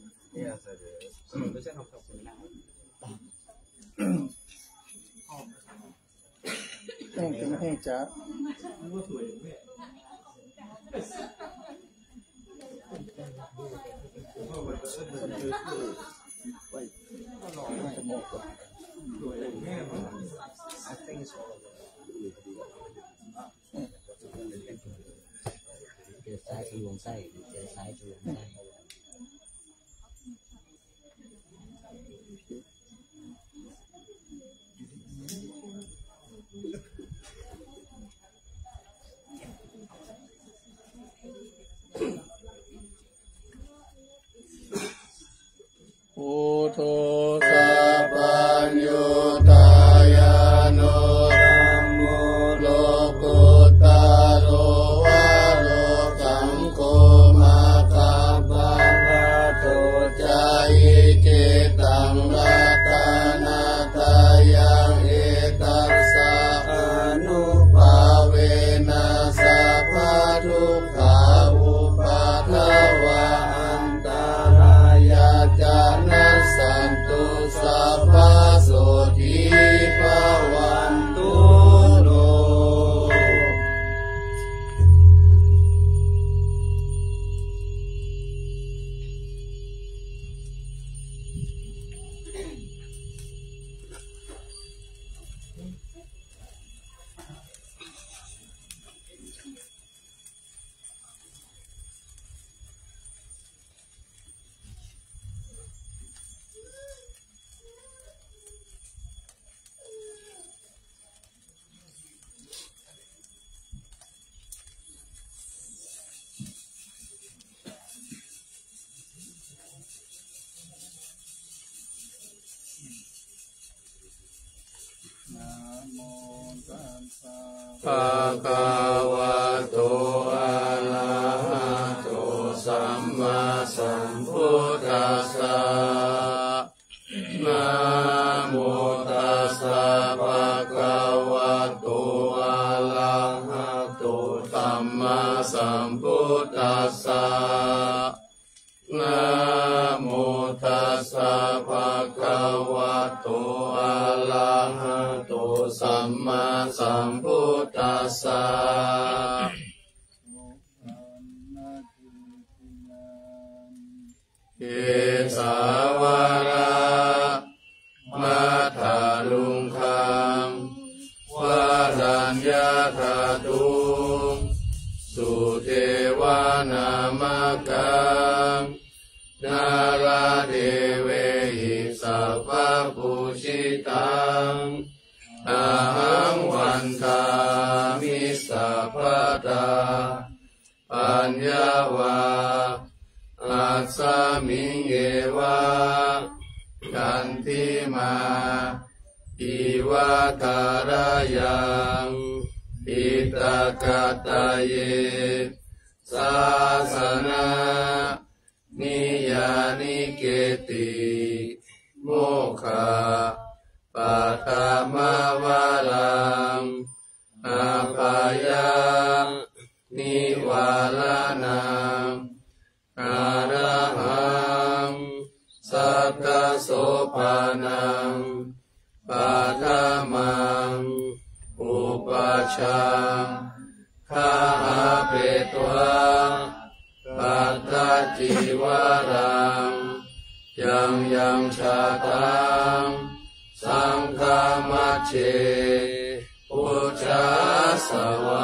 แห้งเป็นแห้งจ้าเจอซ้ายทะลวงไส้เจอซ้ายทะลวงไส้พุทโธสัพพัญญูตายานุธัมโมโลกุตตะโรวะโลสังโฆมาคัปปะทะโตจายิจิตังรัตนาทายังเอตัสสะอนุภาเวนะสัพพะทุกขาอุปัฏฐวะอันตรายาจานะสันตุสัพพะโสทิภวันตุโนภะคะวะโตอะระหะโตสัมมาสัมพุทธัสสะนะโมตัสสะภะคะวะโตอะระหะโตสัมมาสัมพุทธัสสะนะโมตัสสะภะคะวะโตอะระหะโตสัมมาสัมพุทธัสสะเอสาวาระมัทธาลุงคังวารัญญาธาตุงสุเทวานามกังนาราเทเวหิสัพพปุชิตังอาหังวันทามิสัพพตาปัญญาวาอัสสมิงเอวะกันติมาอิวะตารายังอิตกะตะเยสาสนานิยานิเกติโมฆะปัตตมวารังอาภายานิวาลานังอาระหังสัทธโสภานังปัฏฐมังอุปัชฌังคาหาเปตวะปัตตจิวารังยังยังชาตังสังฆมัชเชพุทธัสสวา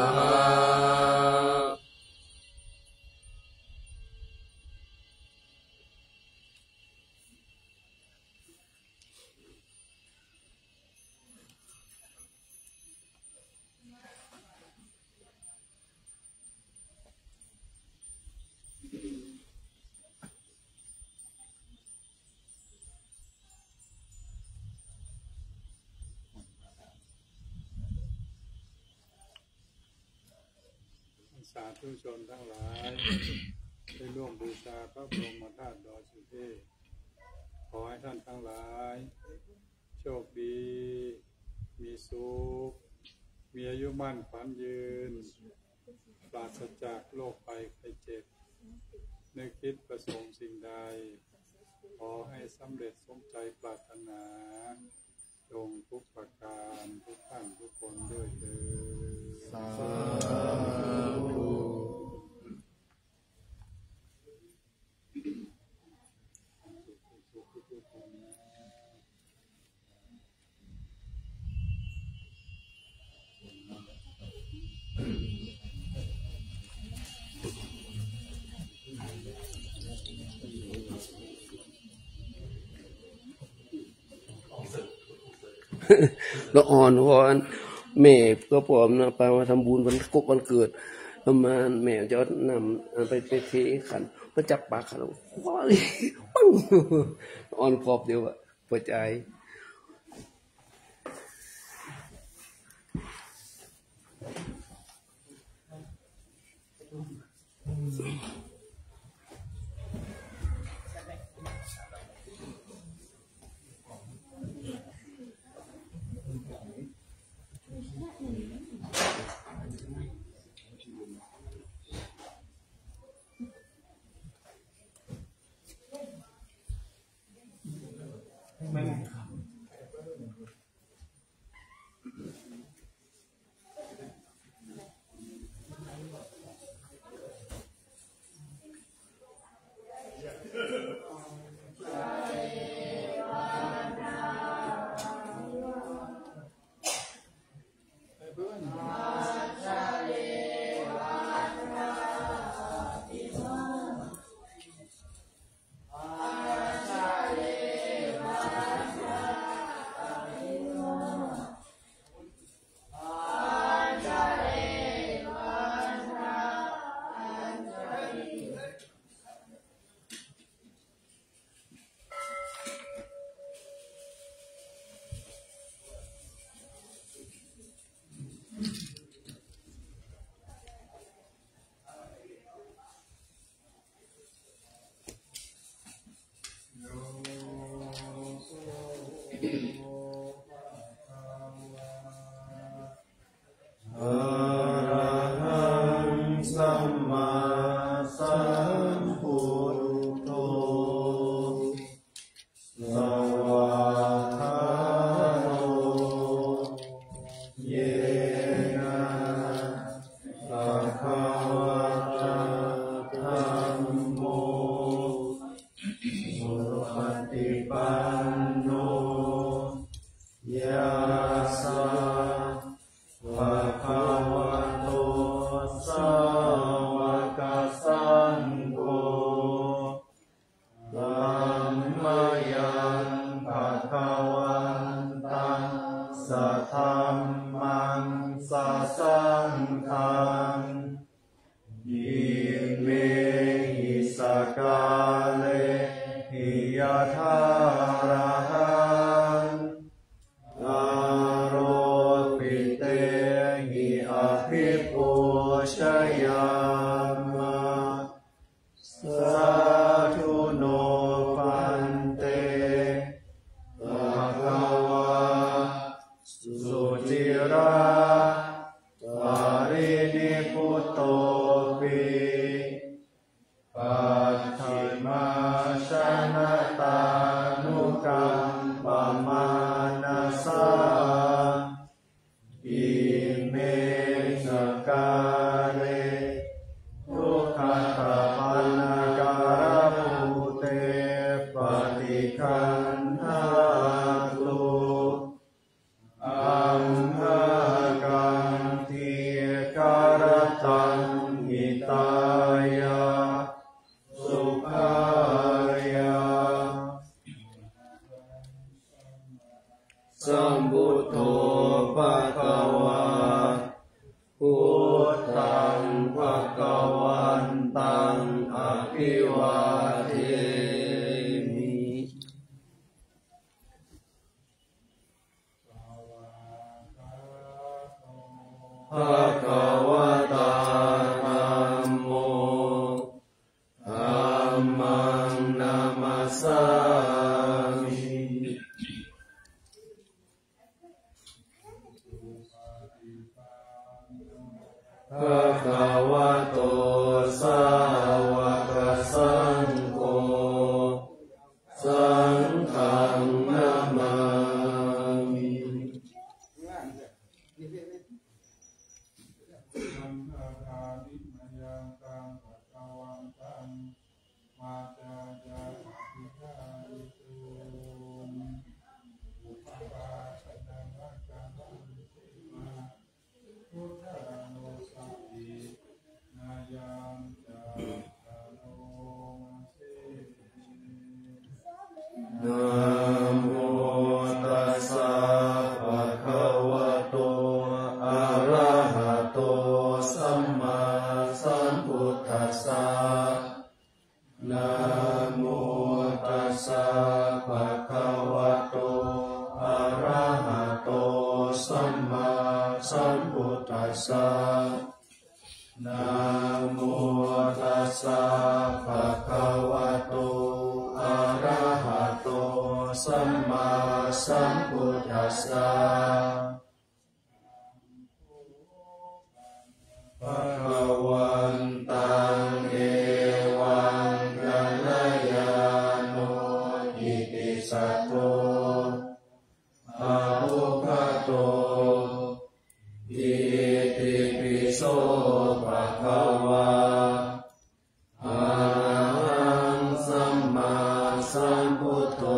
สาธุชนทั้งหลายได้ร่วมบูชาพระบรมธาตุดอยสุเทพขอให้ท่านทั้งหลายโชคดีมีสุขมีอายุมั่นขวัญยืนปราศจากโรคภัยไข้เจ็บนึกคิดประสงค์สิ่งใดขอให้สำเร็จสมใจปรารถนาจงทุกประการทุกท่านทุกคนด้วยเถิดสาธุละอ่อนวอนแม่ก็พร้อมนะไปมาทำบุญวันครบวันเกิดประมาณแม่จะนำไปเทขันมาจับปากขันว้าวปังอ่อนขอบเดียวอะหัวใจภะคะวะโตสาวกสันะโมตัสสะภะคะวะโตอะระหะโตสัมมาสัมพุทธัสสะนะโมตัสสะภะคะวะโตอะระหะโตสัมมาสัมพุทธัสสะภะคะวันตังเอวังกัลยาโนอิติสัตโตอะภุคโตอิติปิโสภะคะวะอะระหังสัมมาสัมพุทโธ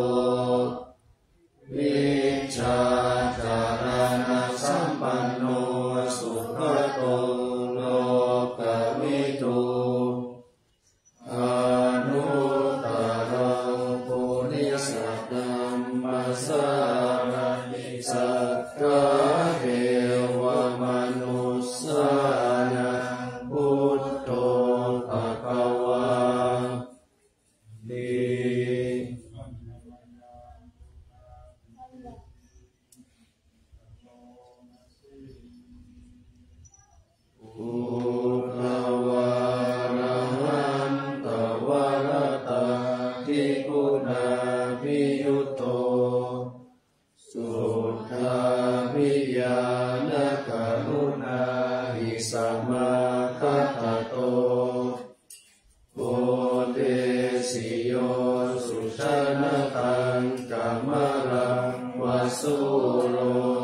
วิชชาจารณะสัมปันโนสุขโตโลกวิทูอนุตตรังปุริสธัมมัสสะสัทธาเทวมนุสสานังพุทโธภควาติอุตวาระหันตวรตาทิคุณาภิยุตโตสุทธาภิญาณกรุณาหิสัมมาคัตโตโพเตสิโยสุชนะตังกัมมะรังวสุโร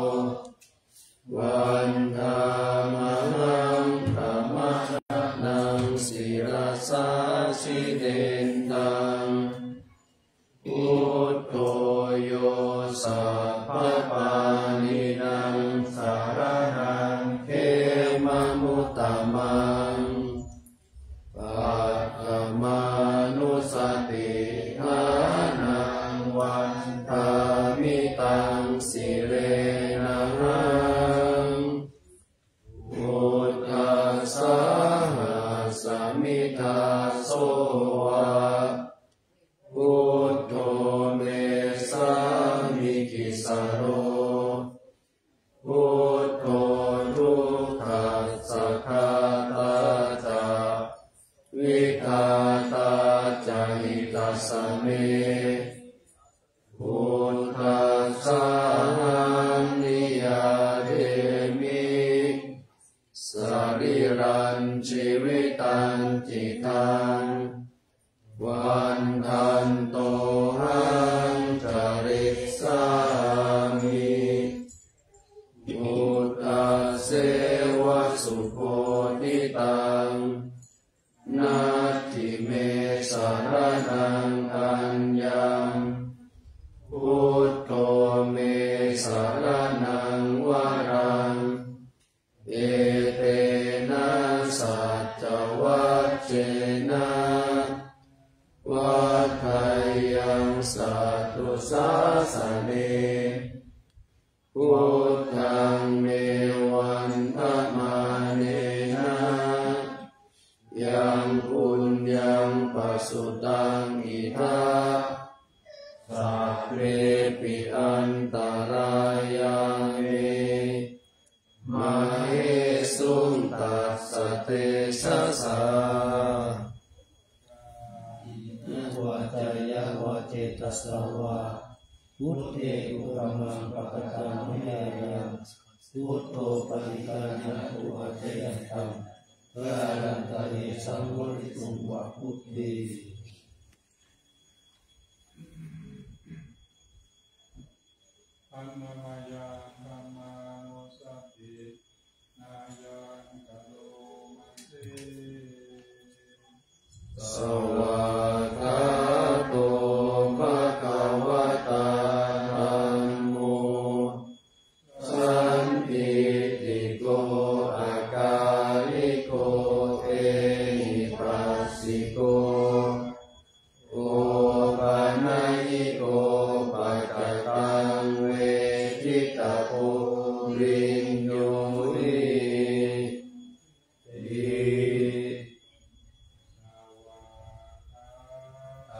วันธามหังกัมมะนังศิรสาสิเดนตังพุทโธโยสัพพปานินังสารนังเขมมุตตมังปัตตมานุสติฐานังวันทามิตังสิเรนะหังพุทธัสสะสมิทาโสวะพุทโธเมสามิกิสโรพุทโธทุกขัสสะคาตาจาวิคาตาจาหิตัสสะเมพุทธัสสะหังนิยาเดมิสรีรันชีวิตันจิตังวันทันโตหังจริกสามิพุทธเสวะสุโคทิตังนาทิเมสารนังอัญญังพุทโธเมสารนังวรังเอเตนะสัจจวัจเจนะวัฏฏัยยังสัตตุสาสเนพุทธังเมวันทมาเนนะยังปุญญังปัสสุตังอิทัปสัพเพปิอันตรายาเมมเหสุงตัสสะเตชะสาวัจยาวะเจตสวะพุทเทอุปมังปะกตังวิยายังพุทโธปริกายันตุวัจยันตังพระอรันตะเนสังวริตุงวะพุทเทอันนามายาธัมมานุสตินายังกะโลมันเตสวากาโตภะคะวะตาธัมโมสันติโกอาคาลิโกเอหิปัสสิโก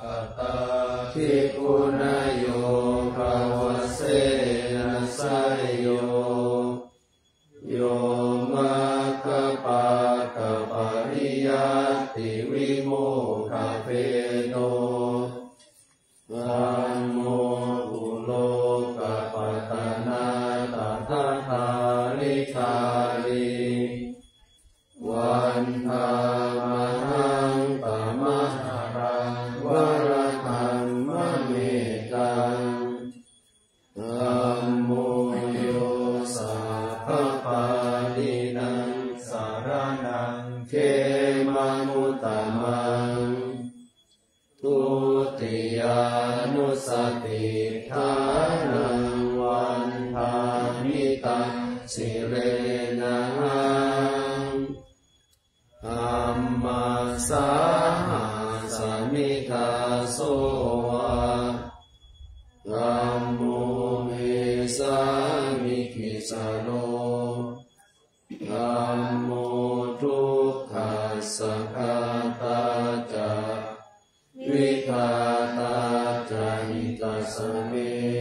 อัตตาภิกขุนโยภาวเสนะไสโยโยมัคคปะกะปริยัตติวิโมกขเปโตธัมโมอุโลกปัตตนาตถาคาริกาลิวันธามหังปะมะหารังวรธัมมะเมตังธัมโมโยสัพพปาลินังสารนังเขมามุตตมังทุติยานุสติฐานังวันทามิตังสิเรนะอัมมาสาหาสมิทาโสวะธัมโมเมสามิคิสโลธัมโมทุกขัสสะคาตาจาวิคาตาจาหิตัสสะเม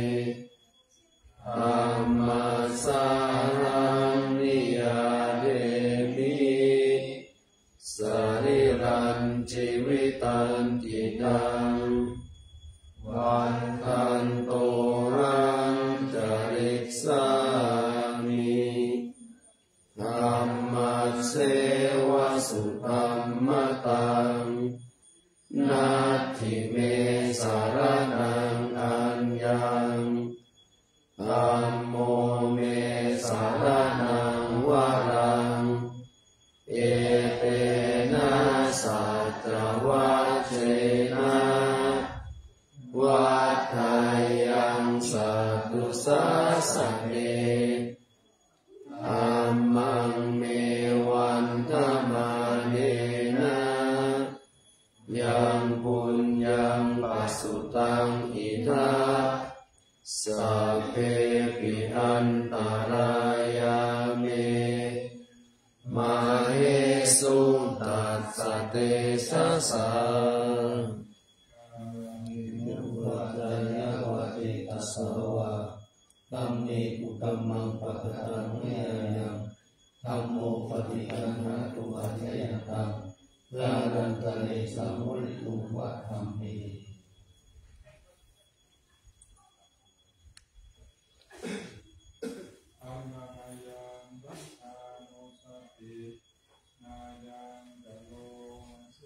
ธัมมัสสารังนิยาเดมิสรีรันชีวิตันติตังวันทันโตรังจริกสามิธัมมัสเสวะสุธัมมตังนาทิเมสารนังอัญญังธัมโมเมสารนังวรังเอเตนะสัจวัชเชนะวัฏฏายังสัตตุสัสสะเนธัมมังเมวันธมาเนนะยังปุญญังปัสสุตังอิทัสสัพเพปิอันตรายาเมมาเหสุตัสสะเตสะสะวัจยาวะเจตัสสะวะธัมเมอุตตมังปะกตังเมยังธัมโมปฏิคันหาตุอาจยันตังลาดันตะเลสัมมุริตุวะธัมเมอานายังรัตานุสตินายังกะโลสิ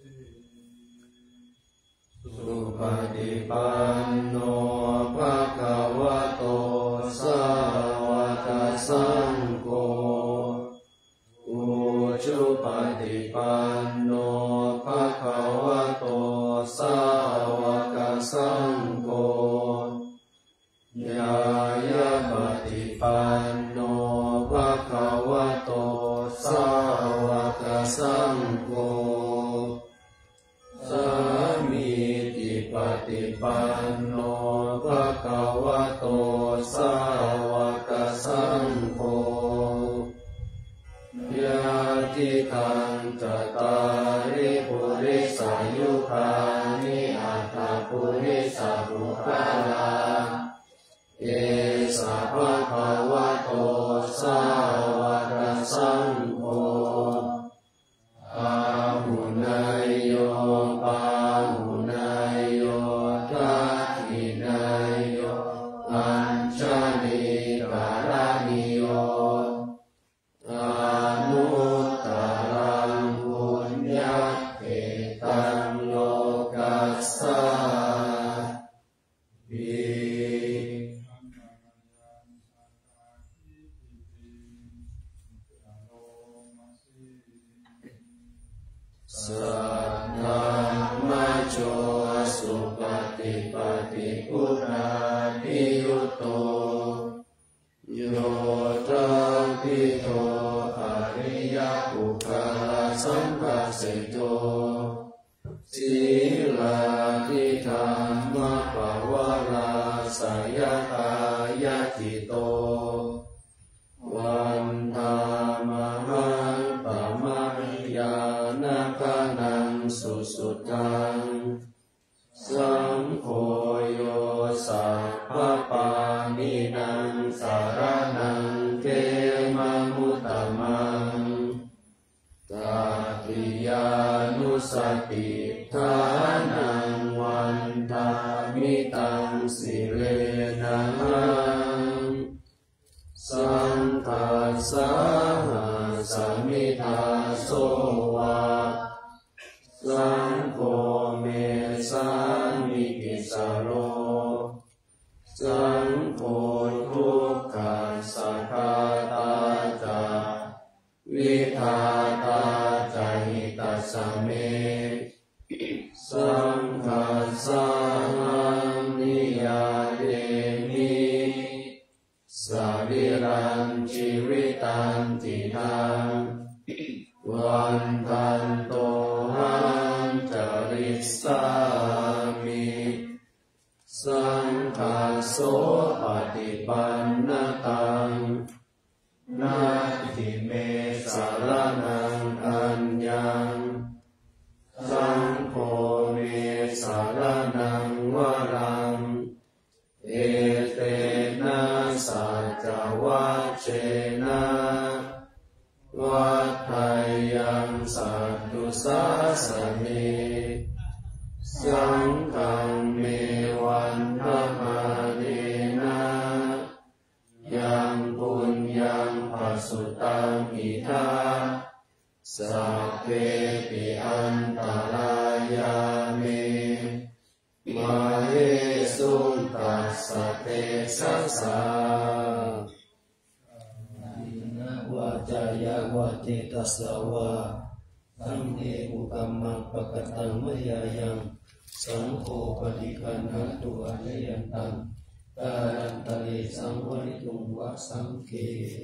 สุปฏิปันโนภะคะวะโตสาวกสังโฆอุชุปฏิปันโนภะคะวะโตสาวกสังโฆญาญาปฏิปันโนภะคะวะโตสาวกสังโฆสามีจิปฏิปันโนภะคะวะโตสาวกสังโฆญาติทังจตาริปุริสายุคานิอัตถปุริสบุคลาเอสะภะคะวะโตสาวกสังโฆอาหุนายโยปาหุนายโยทักขินายโยอัญชลีการานิโยอนุตตรังปุญญเขตังโลกัสสาภิสัทธามะโจสุปฏิปฏิปุราภิยุตโตโยตังพิโตอริยปุคคลสัมปัสสิโตสีลาทิธรรมปวาราสยตายะติโตวันธามหังปะมะยานาคานังสุสุตังสังโฆโยสัพพปานินังสารนังเกมมุตตมังตติยานุสติฐานังวันทามิตังสิเรนังสังฆัสสะสมิทาโสวะสังโฆเมสามิกิสโรสังโฆทุกขัสสะคาตาจาวิทาตาจาหิตัสสะเมสังฆัสสะนิยาเดมิสรีรังชีวิตันติทังวันทันโตหังจริสามิสังฆัสโสปฏิปันนตังนาทิเมสารนังอัญญังสังโฆเมสารนังวรังเอเตนะสัจจวัชเชนะวัฏฏายังสัตตุสาสเนสังฆังเมวันธมาเนนะยังปุญญังปัสสุตังอิทาสัพเพปิอันตรายาเมมาเฮสุตัสสะเตสัสสะวาจายาวะเจตัสสะวะสังเอกุกัมมังปะกตังมยายังสังโฆปฏิคันหาตุอะเลยันตังตารันตะเลสังวริตุงวะสังเก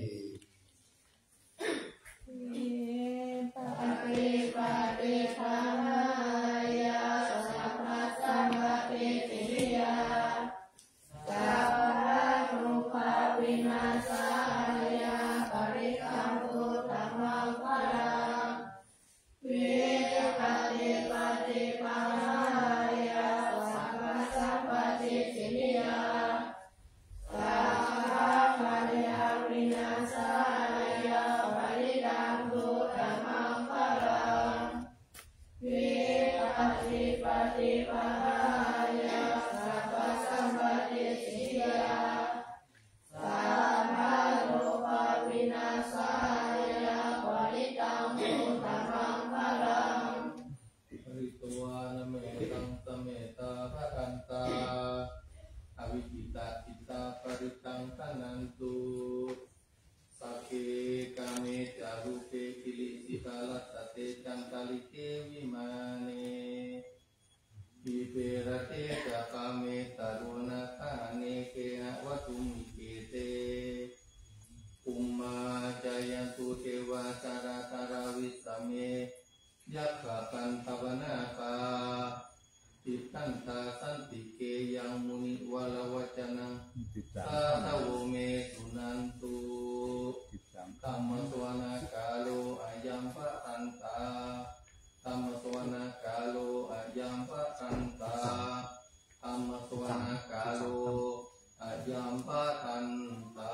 ปฏิปฏิภายาสัพพะสัมปติติยาสัพพะทุกขวินาศายาปริคัมตุธัมมังพลังวิปฏิปฏิภายาสัพพะสัมปติติยาสัพพะปัญญาวินาศายาปริคัมตุธัมมังพลังวิปฏิปฏิภายาสัพพะสัมปติติยาสัพพะโลภวินาศายาปริคัมตุธัมมังพลังปริตวานเมตังตเมตาภกันตาอวิจิตาจิตาปริตังทนันตุสัพเพกาเมจารุเปกิลิสิกาลัตเตจันตาลิเกวิมาเนปิเประเตจะกาเมตารุณาคาเนเกนะวัตุมิเกเตอุมมาจายันตุเทวาจาราตาราวิสเมยักขะกันตวนาคาติตันตาสันติเกยังมุนิวลวัจนังสาธโวเมสุนันตุธัมมสวนาคาโลอายัมปะตันตาธัมมสวนาคาโลอายัมปะตันตาธัมมสวนาคาโลอายัมปะตันตา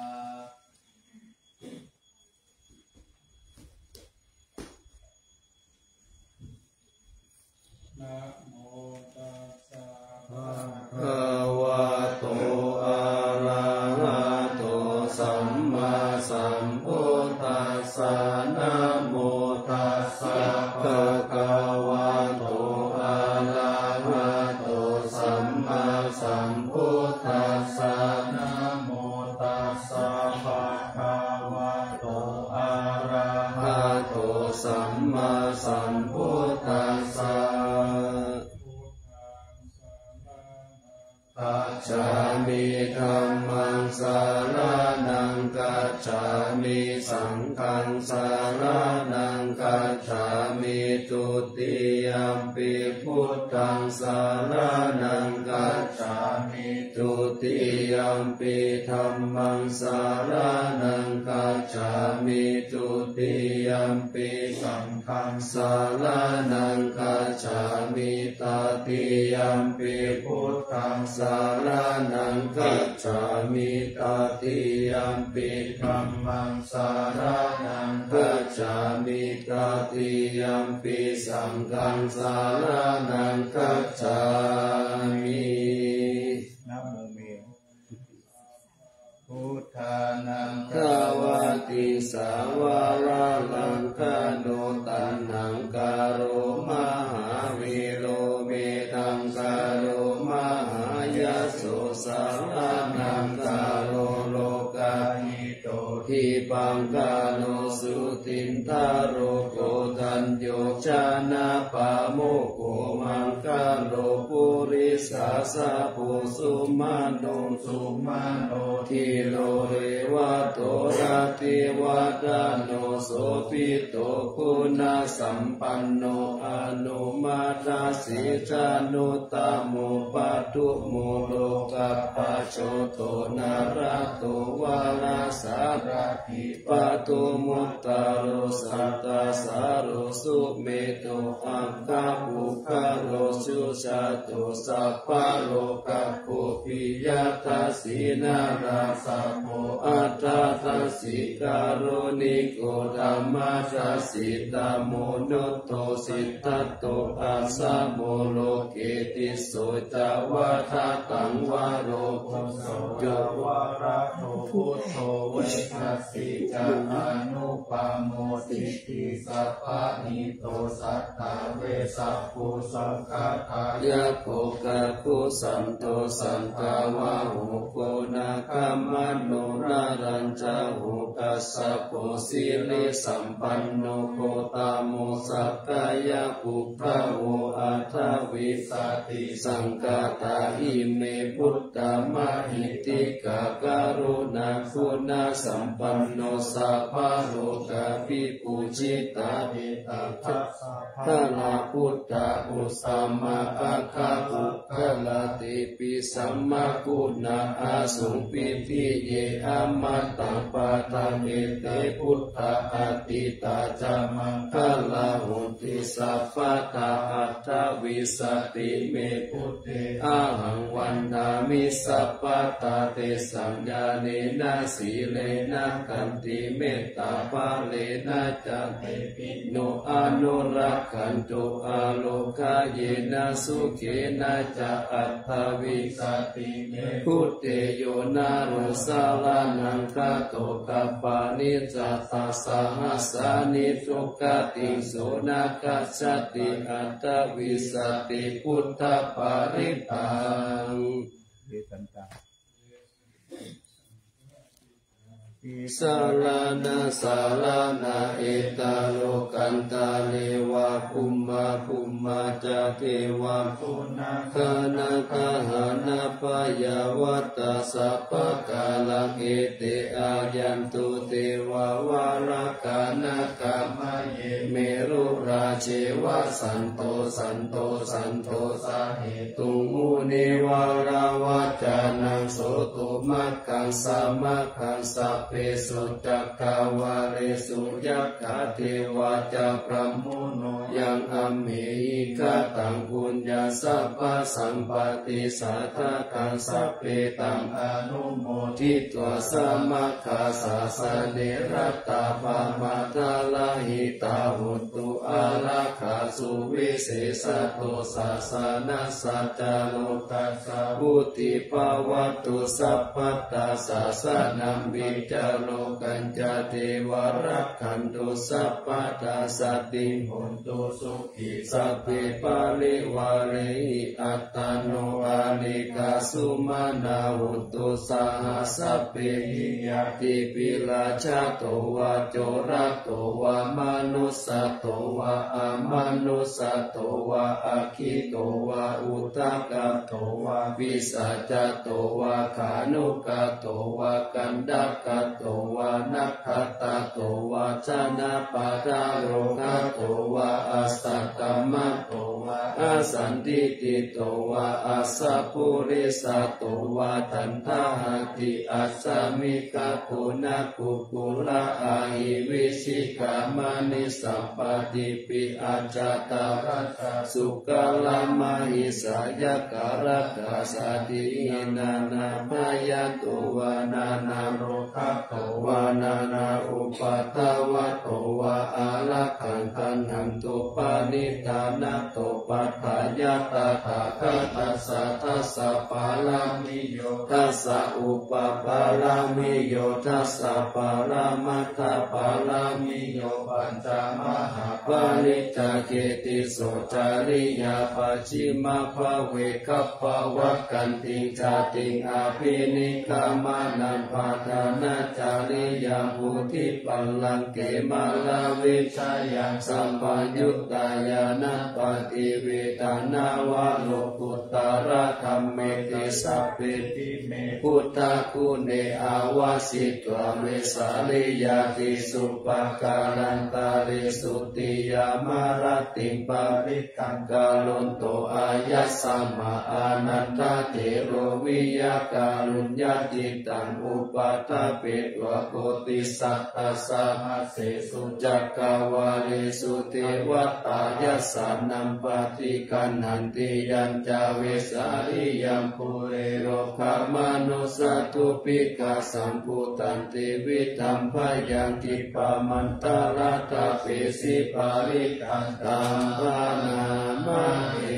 นะโมตัสสะภะคะวะโตอะระหะโตสัมมาสัมพุทธัสสะนะโมตัสสะภะคะวะโตอะระหะโตสัมมาสัมพุทธัสสะนะโมตัสสะภะคะวะโตอะระหะโตสัมมาสัมพุทธัสสะกัจฉามิธัมมังสารนังกัจฉามิสังฆังสารนังกัจฉามิทุติยัมปิพุทธังสารนังกัจฉามิทุติยัมปิธัมมังสารนังกัจฉามิทุติยัมปิสังฆังสารนังกัจฉามิตติยัมปิพุทธังสารนังกัจฉามิตติยัมปิธัมมังสารนังกัจฉามิตติยัมปิสังฆังสารนังกัจฉามินะโมเมพุทธานังภวติสาวาระลังคโนตันนังกาโรมหาวิโรเมตังกาโรมหายโสสารนังกาโรโลกาหิโตทิปังกาโนสุตินทาโรโกตัญโยชนะปะโมโกมังกาโลปุริสาสะปุสุมาโนสุมาโนทิโลเรวะโตระติวะดาโนโสปิโตคุณสัมปันโนอนุมาตาสิจานุตโมปัตุโมโลกัปปะโชโตนาราโตวาลาสารติปัตุมุตตาโรสัตตาสาโรสุเมโตอังคาภูคาโรสุชาโตสัพพะโลกะโคปิยทัสสินาราสัพโพอัตตาทัสสิการโรนิโกธัมมาทัสสิตโมโนโตสิทธัตโตอาสาโมโลเกติโสตวะทัตตังวะโรโภโสโยวะระโตพุทโธเวทัสสิจานุปาโมติติสัพพะนิโตสัตตาเวสัพพุสังฆทายะโภกะคุสันโตสันตาวะโหโกนาคัมมโนนารัญจโหกัสสะโพสิริสัมปันโนโคตโมสักกายะปุพพะโวอัฏฐวิสติสังฆาตาหิเมพุทธมหิติกะกรุณาคุณสัมปันโนสัพพะโลกาภิปุจิตาเดตาทัสสะภะละพุทธะอุสัมมาคะคะปุคละติปิสัมมาคุณาอาสุปิปิเยอามัตตังปะทังเอเตพุทธะอติตาจามังคะละหุติสัพพะตาอัตถวิสติเมพุทเตอะหังวันนามิสัพพะตาเตสัญญาเนนะสีเลนะกันติเมตตาภาเลนะจันเตปิโนอนุรักขันตุอาโลกาเยนะสุเขนะจะอัตถวิสติเมพุทเตโยนารุสาลานังกะโตกัปปานิจัตตาสหัสสานิทุกขติโสนาคัสสติอัตถวิสติพุทธปาริตังเวทันตังสาลานาสาลานาเอตาโลกันตาเลวะภูมิจะเทวะปุณะคณะคหานาปยาวัตตาสัพพะกาลังเอเตอายันตุเทวาวาระกานะกามเยเมรุราเชวะสันโตสันโตสันโตสาเหตุมุนีวาราวัจานังโสตุมัคคังสัมมัคคังสัพเพสุจักขาวาเรสุยักขาเทวาจาพระมุโนยังอเมหิกาตังปุญญาสัพพสัมปติสัทธกังสัพเพตังอนุโมทิตวสมัคคาสาสเนรัตตาปามาทาลาหิตาหุตุอาราคาสุวิเศษโตสาสนาสัจจโลตัสสะวุติภาวตุสัพพตาสาสนัมวิจโลกัญจเทวรักขันตุสัพพตาสติโหตุสุขิสัพเพปาลิวาเรหิอัตตโนอานิกาสุมานาหุตุสาหัสสเปหิยติปิลาชาโตวะโจระโตวะมนุสสโตวะอามนุสสโตวะอาคิโตวะอุทกะโตวะวิสัจจโตวะขานุกะโตวะกันดักขโตวะนัคขตาโตวะชนะปะทาโรคโตวะอาสัตตมะโตวะอาสันติติโตวะอาสัพพุริสัตโตวะตันทหติอัสสมิกะปุณกุกุละอาหิวิชิกามนิสัมปติปิอัจจตารัตสุกลามหิสายการะกาสตินานาพายะโตวานานาโรคะโตวานานาอุปัตตวะโตวะอาลักขังคันหันตุปานิธานะโตปัฏฐายะตถาคตัสสะทัสสะปาลามิโยทัสสะอุปปาลามิโยทัสสะปาลามัตถปาลามิโยปัญจมหาปาลิตาเกติโสจาริยาปัจฉิมภเวคัพพวัคกันติจาติงอาภินิกามานันปาทานาจาริยาภูทิปัลลังเกมาลาวิชายังสัมปยุตตายานัปฏิเวทนาวะโลกุตตระธัมเมติสัพเพติเมพุทธคุเนอาวาสิตวเวสาลิยาติสุปการันตาริสุติยามารติปาริกังกาลุนโตอายัสสมาอานันทเถโรวิยาการุญญาจิตังอุปัฏฐเปตวะโกติสัตตสามาเสสุจักกวาลิสุเทวตายัสสานัมปฏิกันหันติยัญจาเวสาลิยัมปุเรโรคามนุสัตถุปิกาสัมพุตันติวิธัมภยังกิปามันตาลตาเปสิปาริกันตัมภานามะเอ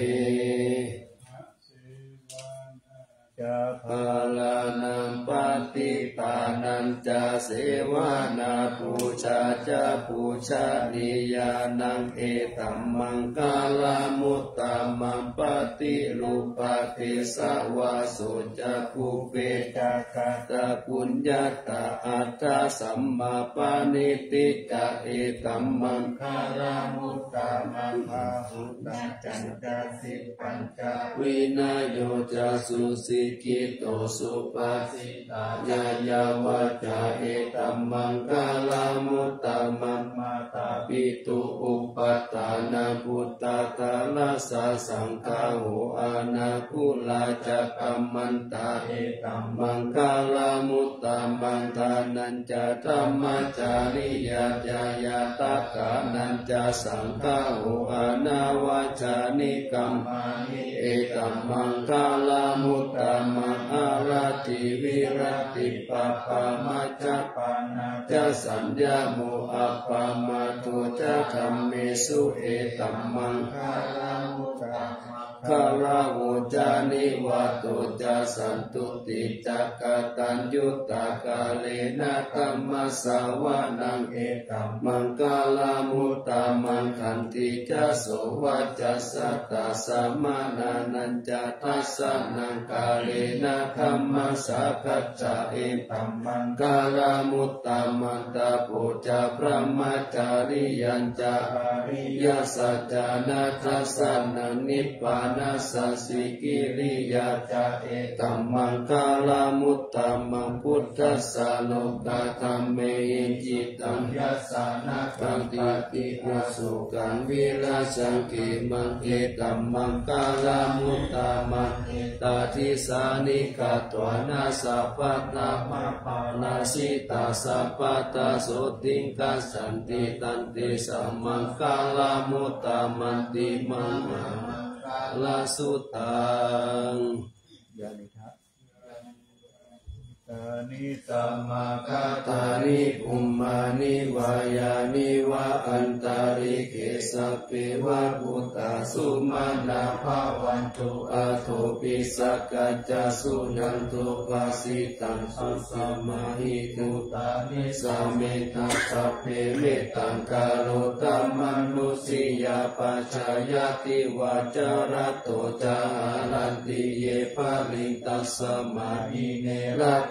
จะภาลานัมปฏิปานันจะเสวานาปูชาจะปูชานิยานังเอตัมมังกาลามุตตมังปฏิรูปติสวาสุจะภูเปจักตะปุญญาตาอัตตาสัมมาปานิติจะเอตัมมังคาลามุตตมังพาหุตัจจันจะสิปัญจวินาโยจะสุสิกิโตสุปาสิตายายาวาจาเอตัมมังกาลามุตตมังมาตาปิตุอุปัฏฐานาพุตตาตาลาสาสังฆาโหอานาคุลาจักกัมมันตาเอตัมมังกาลามุตตมังทานันจะธัมมจาริยาจายาตากานันจะสังฆาโหอานาวาจานิกัมมานิเอตัมมังกาลามุตตมังอาราติวิรติปะปะมัจจปานาจะสัญญาโมอัปปะมาตุจะธัมเมสุเอตัมมังคาลามุตตมังคาลาหุจานิวัตโตจะสันตุติจักกตัญยุตตากาเลนะธัมมสาวานังเอตัมมังกาลามุตตมังขันติจะโสวัจจสัตตาสัมมานานันจะทัสสะนังกาเลนะธัมมสาคัจจะเอตัมมังกาลามุตตมังตาโพจะพระมัจจาริยัญจาริยสัจจานาทัสสะนังนิพพานัสสิกิริยาจาเอตัมมังกาลามุตตมังพุทธัสสะโลกาธัมเมหิจิตังยัสสานะกังติติอาสุกังวิลาสังเกมังเอตัมมังกาลามุตตมังเอตาทิสานิกาตวานาสัพพตามาปานาสิตาสัพพตาโสติงกัสสันติตันติสัมมังกาลามุตตมันติมังมังกาลาสุตังยานิทะตานิสัมมาคาตานิอุมมานิวายานิวะอันตาริเกสัพเพวะพุตตาสุมาณาภาวันตุอาโทปิสักกัจจสุนันตุภาสิตังสุสมาหิตุตานิสัมเมตัสสัพเพเมตังกาโรตัมมนุสิยาปัจจายติวาจารโตจารันติเยภาลิตัสสมาหิเนรก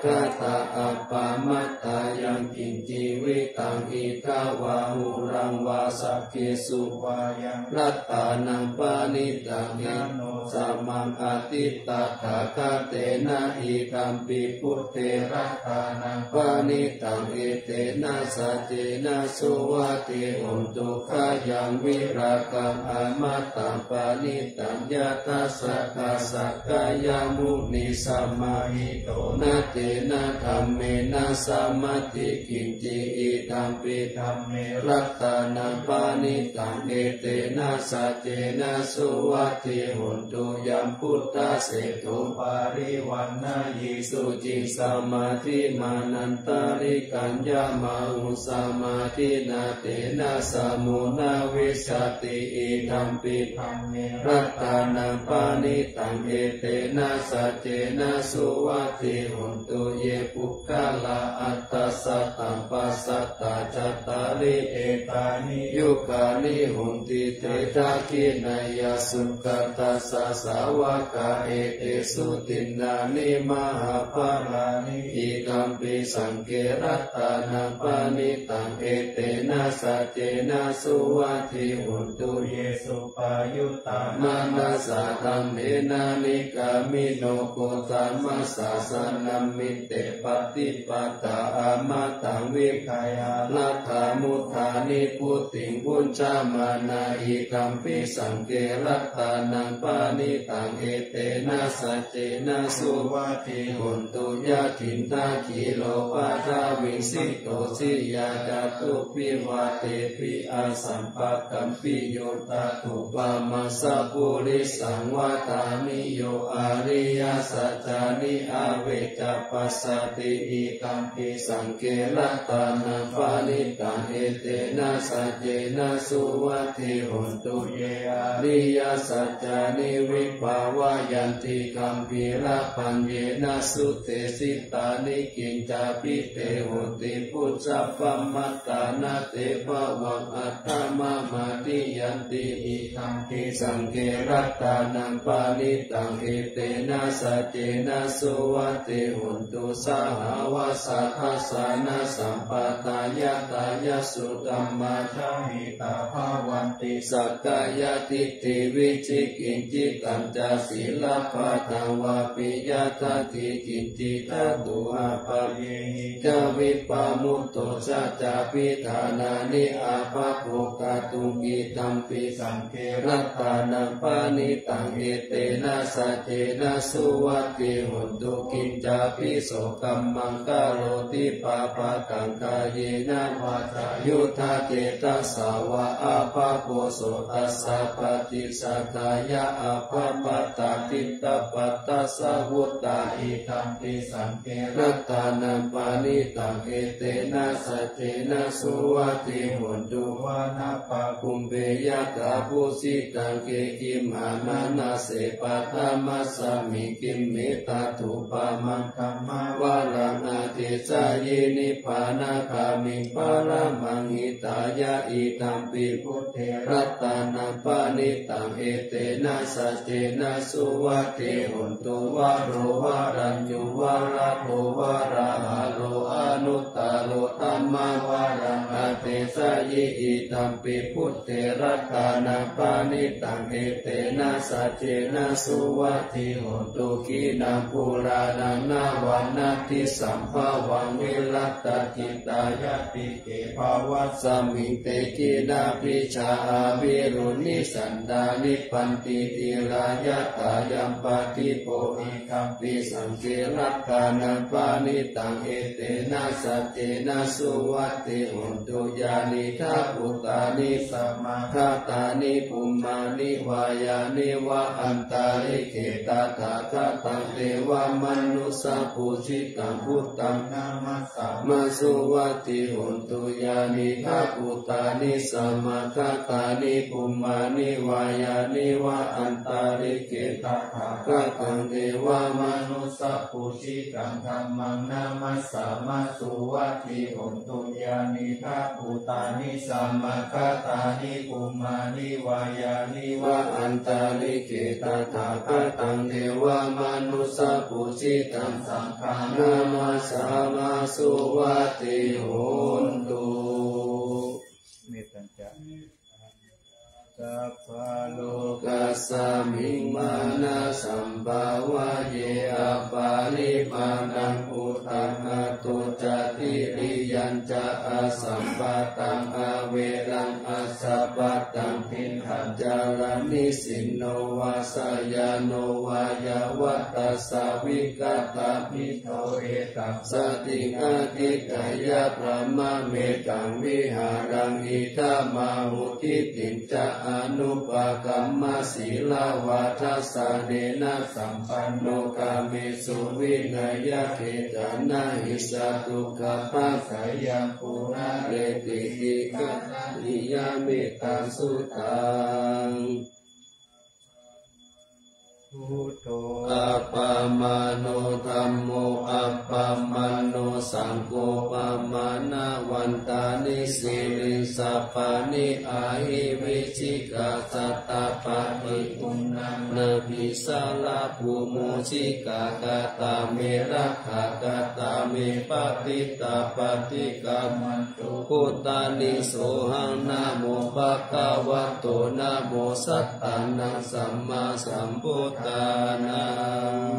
าตาอัปปามัตตายังกินจีวิตังอิทาวาหุรังวาสักเกสุวายังรัตตานังปานิตังอิโนสัมมังอติตาถาคาเตนะอิตัมปิพุทเทรัตตานังปานิตังเอเตนะสัจเจนะสุวัติหุนตุขายังวิรากังอมัตตังปานิตังยะทัสสะกาสักกายามุนิสัมมาหิโตนะเตนะธัมเมนะสัมมัติกินจิอิธัมปิธัมเมรัตตานังปานิตังเอเตนะสัจเจนะสุวัติหุนตุยัมพุทธเสตุปาริวันนายิสุจิสัมมาทิมานันตาริกัญญามาอุสัมมาทินาเตนะสัมมุนาวิสติอิธัมปิธัมเมรัตตานังปานิตังเอเตนะสัจเจนะสุวัติหุนตุเยปุคคลาอัตตสัตตังปัสสัตตาจัตตาริเอตานิยุกานิหุนติเตทาคินายาสุขตัสสะสาวกาเอเตสุตินานิมหาภารานิอิตัมปิสังเกรัตตานังปานิตังเอเตนะสัจเจนะสุวัติหุนตุเยสุปายุตตามานาสะธัมเมนานิกามิโนโกตามัสสะสนัมมิเตปฏิปัตตาอามาตังวิคายาลัทธามุทานิพุตติงพุญจามานาอิตัมปิสังเกรัตตานังปานิตังเอเตนะสัจเจนะสุวัติหุนตุยะถินตาขีโลปะทาวิสิโตสิยาจาตุปิวาเตปิอาสัมปะกัมปิโยตาตุปามาสะปุริสังวาตานิโยอาริยสัจจานิอาเวจปัสสติอิตัมปิสังเกรัตตานังปานิตังเอเตนะสัจเจนะสุวัติหุนตุเยอาริยสัจจานิวิภาวายันติกัมพีระปัญเยนะสุเตสิตานิกินจาปิเตหุติพุทธปัมมัตตานาเตภวังอัตตมะมาติยันติอิตัมปิสังเกรัตตานังปานิตังเอเตนะสัจเจนะสุวัติหุนตุสหาวาสัทธัสสะนะสัมปตายะตายะสุตัมมาทัมมิตาภาวันติสักกายทิฏฐิวิจิกินจิตัญจศีลปะทังวาปิยทัตถิกินจิตัตตุอาปะเยหิจาวิปามุตโตสัจจปิธานานิอาภะโภคตุกิตัมปิสังเกรัตตานังปานิตังเอเตนะสัจเจนะสุวัติหุนตุกินจาปิโสกัมมังกะโรติปาปะกังกายเยนะวาจายุทธาเกตัสสาวะอาภะโพโสตัสสะปฏิสัทธายะอาภะปัตตาติตะปัตตสะวุตตาอิธัมปิสังเกรัตตานังปานิตังเอเตนะสัจเจนะสุวัติหุนตุวานาปะคุมเบยะกาภูสิตังเกกิมานานาเสปะตามัสสามิกิมเมตาตุปามังคัมมาวารังอาเทสายนิพพานาคามิปารามังหิตายะอิตัมปิพุทเทรัตตานังปานิตังเอเตนะสัจเจนะสุวัติหุนตุวาโรวารัญญูวาระโทวาระหะโลอนุตตโรธัมมาวารังอาเทสายอิตัมปิพุทเทรัตตานังปานิตังเอเตนะสัจเจนะสุวัติหุนตุกีนังปุรานังนาวันนาทิสัมภาวังวิรัตตกิตายะปิเกภาวัสสมิงเตกินาปิชาอาวิรุณิสันดานิปันติติรายะตายัมปฏิโปอิคัมปิสังเกรัตตานังปานิตังเอเตนะสัจเจนะสุวัติหุนตุญาณิทัพพุตานิสัมมาคาตานิภูมานิวายานิวะอันตาริเกตถาคตังเทวมนุสสะภูชิตังพุตตังนามัสสะมาสุวัติหุนตุญาณิทัพพุตานิสัมมาคาตานิภูมานิวายานิวะอันตาริเกตถาคตังเทวมนุสสะภูชิตังธัมมังนามัสสะมาสุวัติหุนตุญาณิทัพพุตานิสัมมาคาตานิภูมานิวายานิวะอันตาริเกตถาคตังเทวมนุสสะภูชิตังสังฆคังนามาสามาสุวัติโหนตุเมตตัญจสัพพะโลกกัสสมิงมานะสัมภาวะเยอะปาริมาณังอุตตังอตุจติริยัญจะอาสัมปตังอเวรังอาสัพพตังพินหัจจารานิสินโนวาสยานโนวายาวัตตัสสวิกตามิโตเอตัสสติอาทิกายะพระมะเมตังวิหารังอิทัมมาหุทิตินจะอนุปกัมมศีลาวาทัสสะเดนะสัมปันโนกาเมสุวินัยเขจานะหิสตุกะภาสายังปุระเรติติกัสสิยาเมตังสุตังพุทโธอัปปมาโนธัมโมอัปปมาโนสังโฆปมานะวันตานิสิริสัพพานิอาหิวิชิกาสัตตปะปิปุณังนาภิสาลาภูโมชิกากาตาเมรักขากาตาเมปฏิตาปฏิกามันตุพุทธานิโสหังนะโมภะคะวะโตนะโมสัตตานังสัมมาสัมพุทธานัง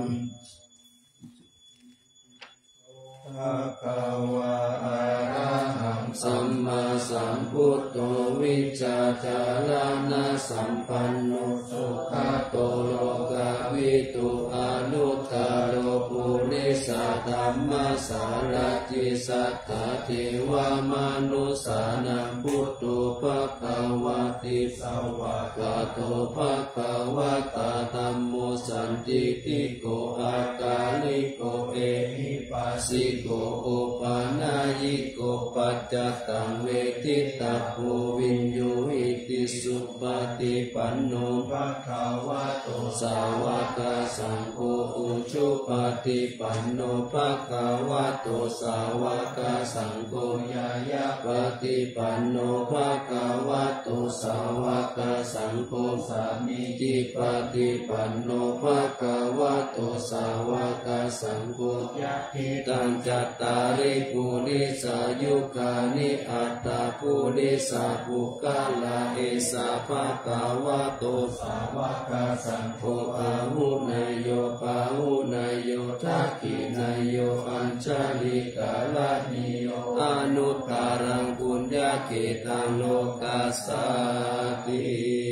ภะคะวะอะระหังสัมมาสัมพุทโธวิชชาจารณะสัมปันโนสุขโตโลกวิตุอนุตตโรปุริสธัมมาสารติสัทธาเทวามนุสานังพุทโธภะคะวะติสวากาโตภะคะวะตาธัมโมสันติติโกอากาลิโกเอหิปัสสิโกโอปานายิโกปัจจตังเวทิตาโพวินโยหิติสุปฏิปันโนภะคะวะโตสาวกสังโฆอุชุปฏิปันโนภะคะวะโตสาวกสังโฆยายะปฏิปันโนภะคะวะโตสาวกสังโฆสามิจิปฏิปันโนภะคะวะโตสาวกสังโฆยะทิตังจัตตาริปุริสายุคานิอัตตาปุริสาปุกาลาเอสาภะคะวะโตสาวกสังโฆอาหุนายโยปาหุนายโยทักขินายโยอัญชลิกาลานิโยอนุตตรังปุญญเกตังโลกัสสติ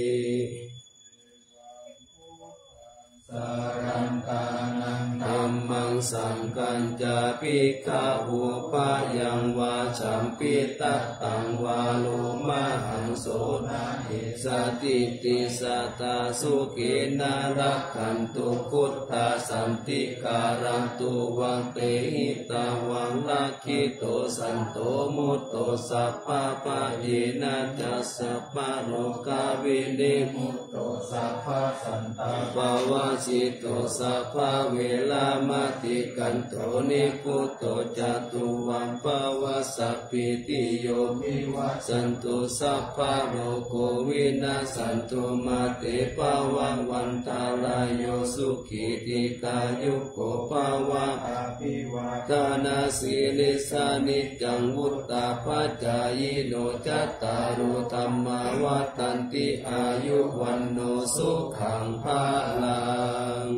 สารันตานังธัมมังสังฆัญจาปิกะหุปะยังวาชัมปิตัตตังวาโลมหังโสนาหิสติติสัตตาสุเกนะรักขันตุพุทธาสันติการันตุวังเตหิตาวังลักขิโตสันโตมุตโตสัพพะปะเยนะจัสสะปะโลกาวินิมุตโตสัพพะสันตาภวะสิโตสัพพะเวลามติกันโตนิพุตโตจตุวังภวะสัพพิติโยมิวัสสันตุสัพพะโลกวินาศสันตุมาเตภวังวันตาลายโยสุขิติกายุโกภวะอภิวาทนาสีลิสานิจังวุตตาปัจจายโนจัตตารุธัมมาวัฏันติอายุวันโนสุขังภาลัง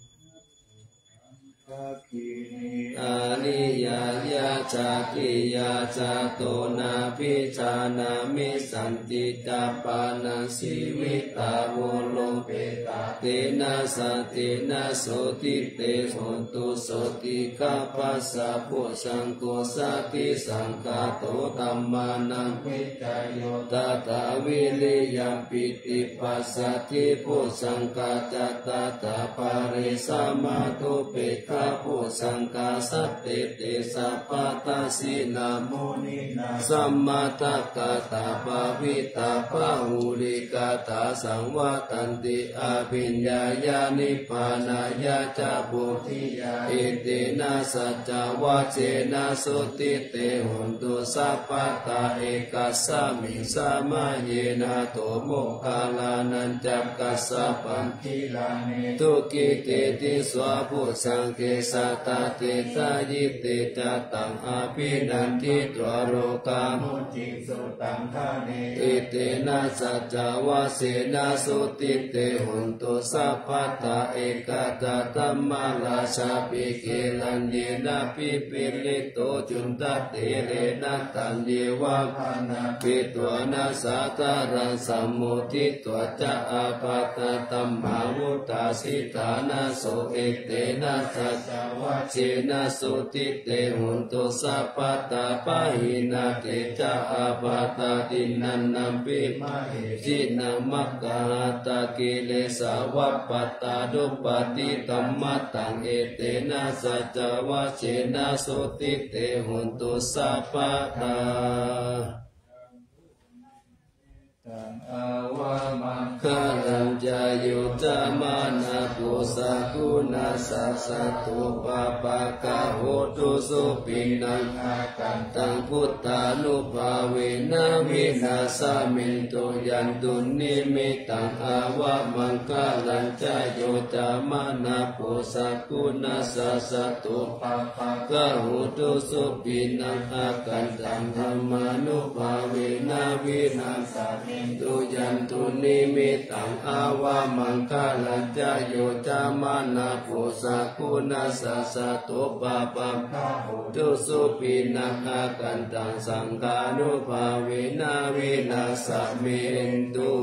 อานิยายาจากิยาจาโตนาพิจานามิสันติจาปานังสีวิตาโวโลเปตาเตนะสันตินะโสติเตโหตุโสติกาปัสสะพุสังโฆสัตติสังฆาโตธัมมานังวิจโยตตาวิริยัมปิติปัสสัทธิพุสังฆาจัตตาปาริสัมมาตุเปกขาพุสังฆาสัตเตเตสัพพตาสินาโมนินาสัมมาทักกะตาภาวิตาภาหุลิกาตาสังวาตันติอาปิญญายานิพพานายาจาปุถิยาอิตินาสัจจวะเจนะสุติเตหุนตุสัพพตาเอกัสสมิงสามาเยนะโตโมกขลานันจักกัสสะปันทิลาเนตุกิเตติสวะพุสังเกสัตตาเตตายิเตจัตตังอาภินันทิตวโรกามุจิสุตังทาเนอิเตนะสัจจวะเสนะสุติเตหุนตุสัพพตาเอกตาตัมมาราชาปิเกลันเยนะปิปิลิโตจุนตัตเตเรนะตันเยวะภานาปิตัวนาสาตารังสัมมุทิตัวจะอาปาตตัมมาวุตาสิตานาโสเอกเตนะสัจจวะเจนะสุติเตหุนตุสัพพตาปะหินาเตจะอาปาตตินันนัมปิมาเหจินามักกาตากิเลสาวัปปตาดุปฏิตัมมตังเอเตนะสัจจวะเจนะสุติเตหุนตุสัพพตาตังอาวามังคลังจายุจามานะปุสะกุณาสัสสะตุปะปะกะโหตุสุปินังอากันตังพุทธานุภาเวนะวินาสมินโตยันตุนิมิตังอาวามังคลังจายุจามานะปุสะกุณาสัสสะตุปะปะกะโหตุสุปินังอากันตังธรรมานุภาเวนะวินาสมินตุยันตุนิมิตังอาวามังคลังจาโยจามานะปุสะกุณาสัสสะตุปะปะกะโหตุสุปินังอากันตังสังฆานุภาเวนะวินาสมินตุ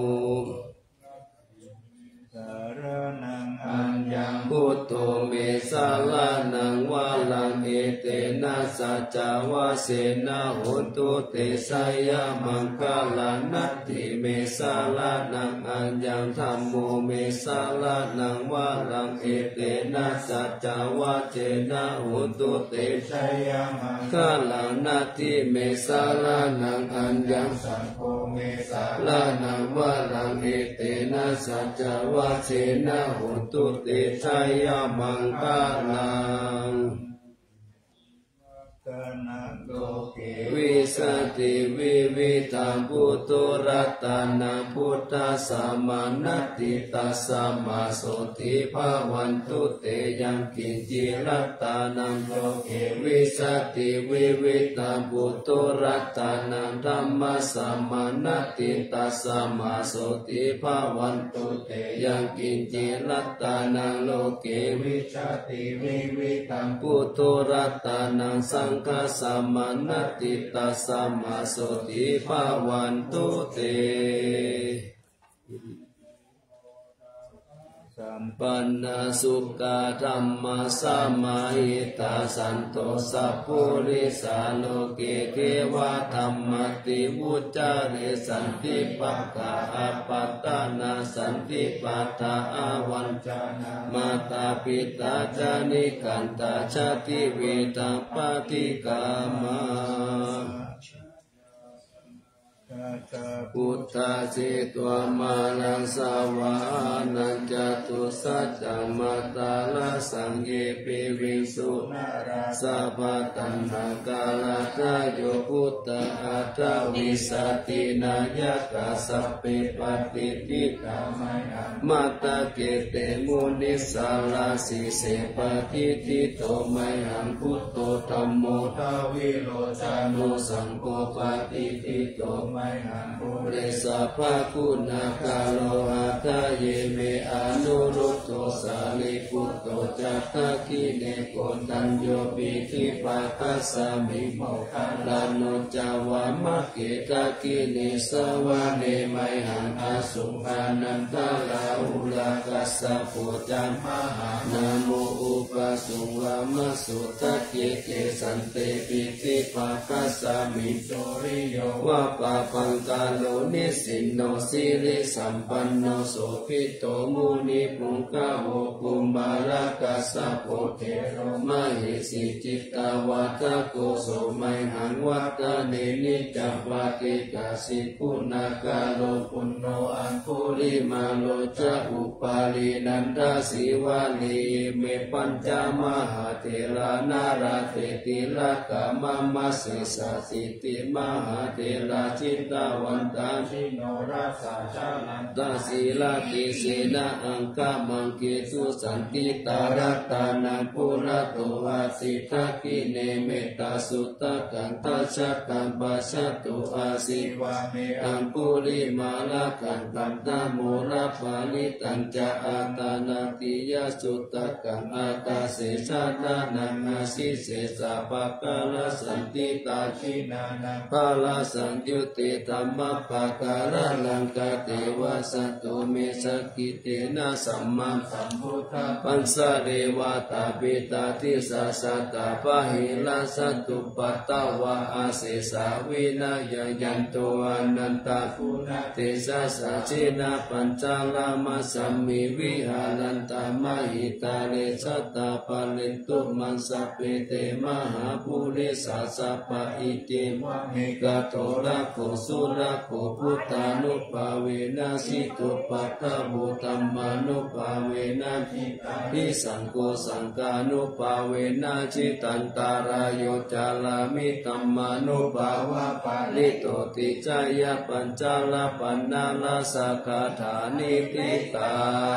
สารนังอัญญังพุทโธเมสาลานังวาลังเอเตนะสัจจวะเสนะโหตุเตสยามังคลานัตติเมสาลานังอัญญังธัมโมเมสาลานังวาลังเอเตนะสัจจวะเจนะโหตุเตสยามังคลานัตติเมสาลานังอัญญังสังโฆเมสาลานังวาลังเอเตนะสัจจวะเจนะโหตุเตชยมังคลังโลเกวิสติวิวิตังพุทโธรัตนาพุทธสามนัตติตัสสะมาโสติภาวันตุเตยังกินจิรัตนังโลเกวิสติวิวิตังพุทโธรัตนังธัมมะสามนัตติตัสสะมาโสติภาวันตุเตยังกินจิรัตนังโลเกวิสติวิวิตังพุทโธรัตนังสังฆสัมมานัตติตัสสะมาโสติภาวันตุเตสัมปันนาสุขธัมมาสัมมาหิตาสันโตสัพพุริสาโลเกเทวะธัมมติวุจาเรสันติปัฏฐาอาปัตตานาสันติปัฏฐาอาวันจานามาตาปิตาจานิกันตาชาติเวตาปฏิกามาพุทธาสิตัวมาลังสาวานันจตุสัจจมาตาลสังเยปิวิสุนาราสัพพตัณหากาลตาโยพุทธาอัตวิสตินายกาสัพเพปฏิทิตามัยมัตตะเกเตมุนิสาลาสิเสปฏิทิโตมัยหังพุทโธธัมโมทาวิโรจานุสังโฆปฏิทิโตมัยหังปุเรสะภะคุณาคาโลหะทะเยเมอนุรุตโตสาลิปุตโตจัตตะคิเนโกตัญโยปิทิปัสสะสามิโมคัลลานุจาวามะเกตะคิเนสวะเนมัยหังอสุภานันตาลาอุลากัสสะปุจัมมหานะโมอุปสุวามะสุตะเกเกสันเตปิทิปัสสะสามิโตริโยวะปะปังกาโลนิสินโนสิริสัมปันโนโสภิโตมุนิปุงคะโวกุมบาลกัสสะโพเทโรมหิสิจิตตาวาทะโกโสไมหังวัตเนนิจัปาติกาสิคุณากาโลปุณโนอังคุลิมาโลจะอุปาลีนันทสิวาลีเมปัญจมหาเถระนาราเทติลกามัมมัสสิสาสิติมหาเถระจิตตวันตังชิโนราสาชาลันตาศีลาติเสนะอังคามังเกสุสันติตารัตตานังปุระโตอาสิทากิเนเมตตาสุตตะกันทัชะกันปัสสตุอาสิวาเมอังปุริมาลากันตันตะโมระปาลิตัญจะอาตานาติยสุตตะกันอาตาเสชาตานังอาสิเสสะปะกาลสันติตาชินานังภาลสังยุติธัมมะปะการะลังกาเตวะสัตโตเมสกิเตนะสัมมาสัมพุทธะปัญสะเดวะตาปิตาทิสัสสะตาปะหิลัสสตุปัตตวะอาเสสาวินายันโตอนันตาคุณเตสะสะชินาปัญจลามะสัมมิวิหารันตามหิตาเลสัตตาปะเลนตุมัสสะเปเตมหาภูริสัสสะปะอิติวะเมกะโตระโกสุระโกพุทธานุภาเวนะสิตุปัตตะบุตัมมานุภาเวนะทิสังโฆสังฆานุภาเวนะจิตันตารายโยจาลามิตัมมานุภาวะปาลิโตติจายะปัญจลปันนาลสกถานิพิตา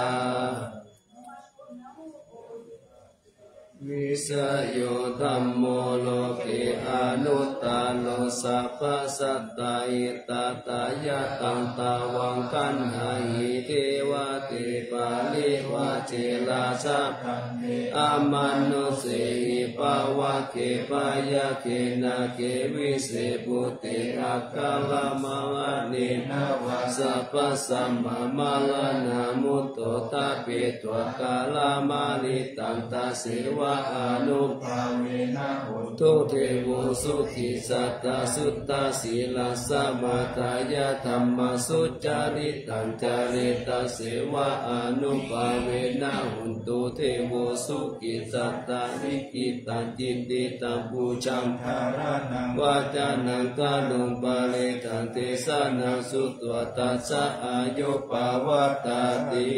วิสโยธัมโมโลเกอนุตตาโลสัพพสัตตาอิตาตายะตังตาวังคันหาหิเทวะเตปาลิวะเจลาสะคันเตอามานุเสหิปาวะเกปายะเกนะเกวิเสปุเตอะกาลามะวะเนนะวะสัพพสัมมามาลานามุตโตตาเปตวะกาลามาลิตันตาเสวะอนุภาเวนะหุนตุเทโวสุขิสัตตาสุตตาศีลาสมาทายะธรรมสุจาริตัญจาริตาเสวะอนุภาเวนะหุนตุเทโวสุขิสัตตาวิกิตัญจินติตังปูชังภารานังวาจานังกาลุงปาเลตันเตสานังสุตวตัสสะอายุปาวตตาติ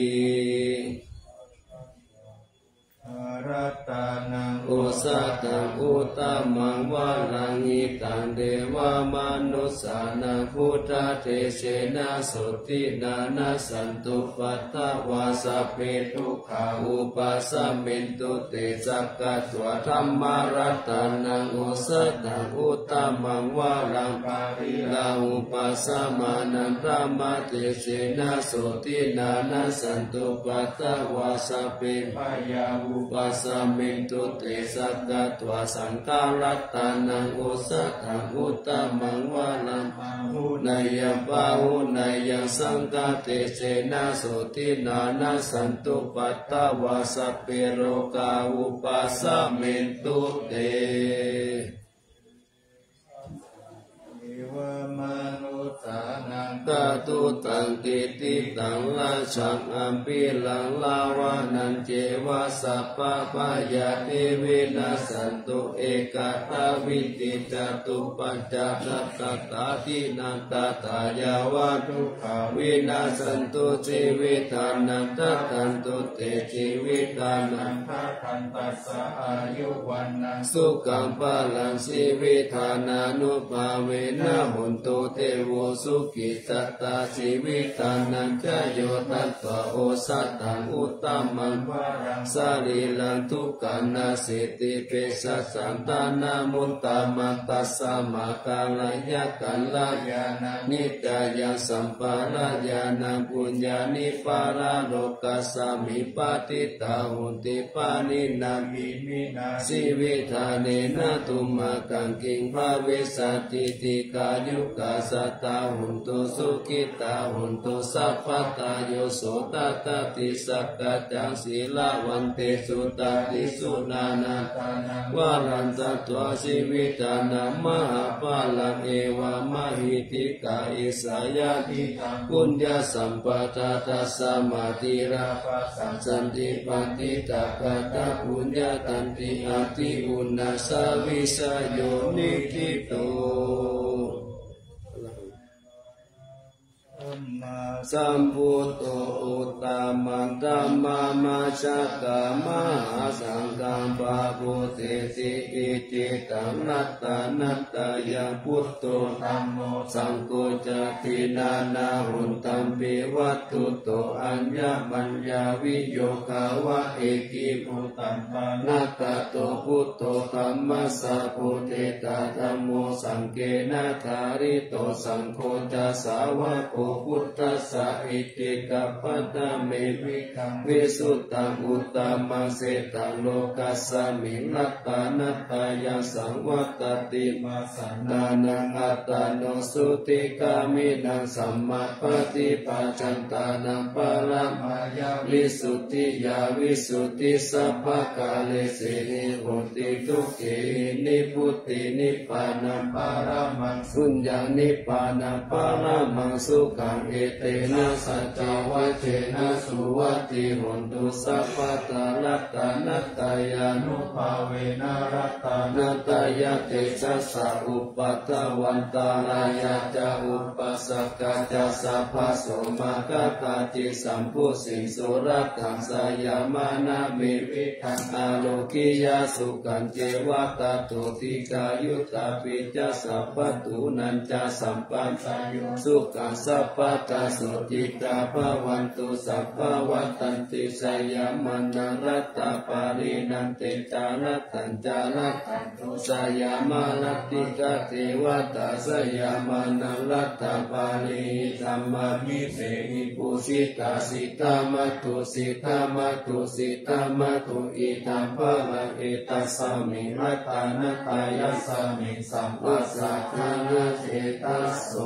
รัตตานังอุสัตตังอุตตมังวาลังอิตังเดวามนุสสานังพุทธเทเสนะสุตินานาสันตุปัตตวาสะเปทุขาอุปัสสมินตุเตจักกัตวะธัมมารัตตานังอุสัตตังอุตตมังวาลังปาริลาอุปัสสมานันธรรมเทเสนะสุตินานาสันตุปัตตวาสะเปพยาอุปัสสมินตุเตสักกะตวะสังฆารัตตานังอุสัตถังอุตตมังวาลังปาหุนายปาหุนายสังฆาเตเสนะโสตินานาสันตุปัตตวาสะเปโรกาอุปัสสมินตุเตมนุสานังกตุตังกิติตังลาชังอัมปิลังลาวานันเจวะสัพพะปะยะติวินาสันตุเอกตาวิติจตุปัจจตัตตาทินันตตายาวะทุกขวินาสันตุชีวิตานันทัตตันตุเตชีวิตานันทัตตันตัสสะอายุวันนังสุขังพลังชีวิตานานุภาเวนะหุนตุเทโวสุขิสัตตาชีวิตานันจะโยตัตตะโอสัตตังอุตตมังวารังสารีลังทุกขานาสิติเปสัสสันตานามุตตามัตตัสสะมะกาลายะกัลลายานานิจายาสัมปารายานาปุญญานิปาราโลกัสสามิปติตาหุนติปานินามิมินาสิวิธาเนนะตุมะกังกิงภาเวสัตติติกายุกาสัตตาหุนตุสุสุขิตาหุนตุสัพพตาโยโสตตติสักกะจังศีลาวันเตสุตติสุนานา วารันตตัวชีวิตานามหาปาลังเอวามหิติกาอิสายาติปุญญาสัมปทาทัสสมาติราสันติปฏิตากาตาปุญญาตันติอาติอุณาสาวิสโยนิคิโตสัมพุทโธอุตตมันธัมมามาชักกามหาสังฆังปะโพธิสิอิจิตังนัตตานัตตายังพุทโธธัมโมสังโฆจตินานาหุนตัมปิวัตถุโตอัญญมัญญาวิโยคาวะเอกิมุตตัมปานัตตาโตพุทโธธัมมัสสะโพธิตาธัมโมสังเกนะทาริโตสังโฆจะสาวะโกพุทธัสสะอิติกัปปะตะเมวิคังวิสุตตังอุตตมังเสตังโลกัสสมิงนัตตานัตตายังสังวัตติมาสันนานังอัตตาโนสุติกามินังสัมมาปฏิปัจจันตานังปะละมายาวิสุทธิยาวิสุทธิสัพพะกาเลสินิโหติทุกขินิพุตตินิพพานังปะระมังสุญญานิพพานังปะระมังสุขังเอเตนะสัจจวัชเชนะสุวัตติโหนตุสัพพะตาลัตตานัตตายานุภาเวนะรัตตานัตตายะเตชัสสะอุปัฏฐวันตาลายะจะอุปสักกะจะสัพพะโสมากัตตาจิสัมพุสิงสุรัตถังสยามานะเมวิทังอาโลกิยาสุขันเจวะตโตติกายุตตาปิจะสัพพะตุนันจะสัมปันตโยสุขังสัพพะตาสุจิตาภวันตุสัพพะวัตตันติสยามานังรัตตาปารินันเตจารัตตัญจารัตตันตุสยามาลัตติกะเทวตาสยามานังรัตตาปาริธัมมามิเสหิปุสิตาสิตามัตุสิตามัตุสิตามัตุอิทัมภะลังเอตัสสมิรัตตานัตตายัสสมิสัมปัสสะทานะเจตัสโส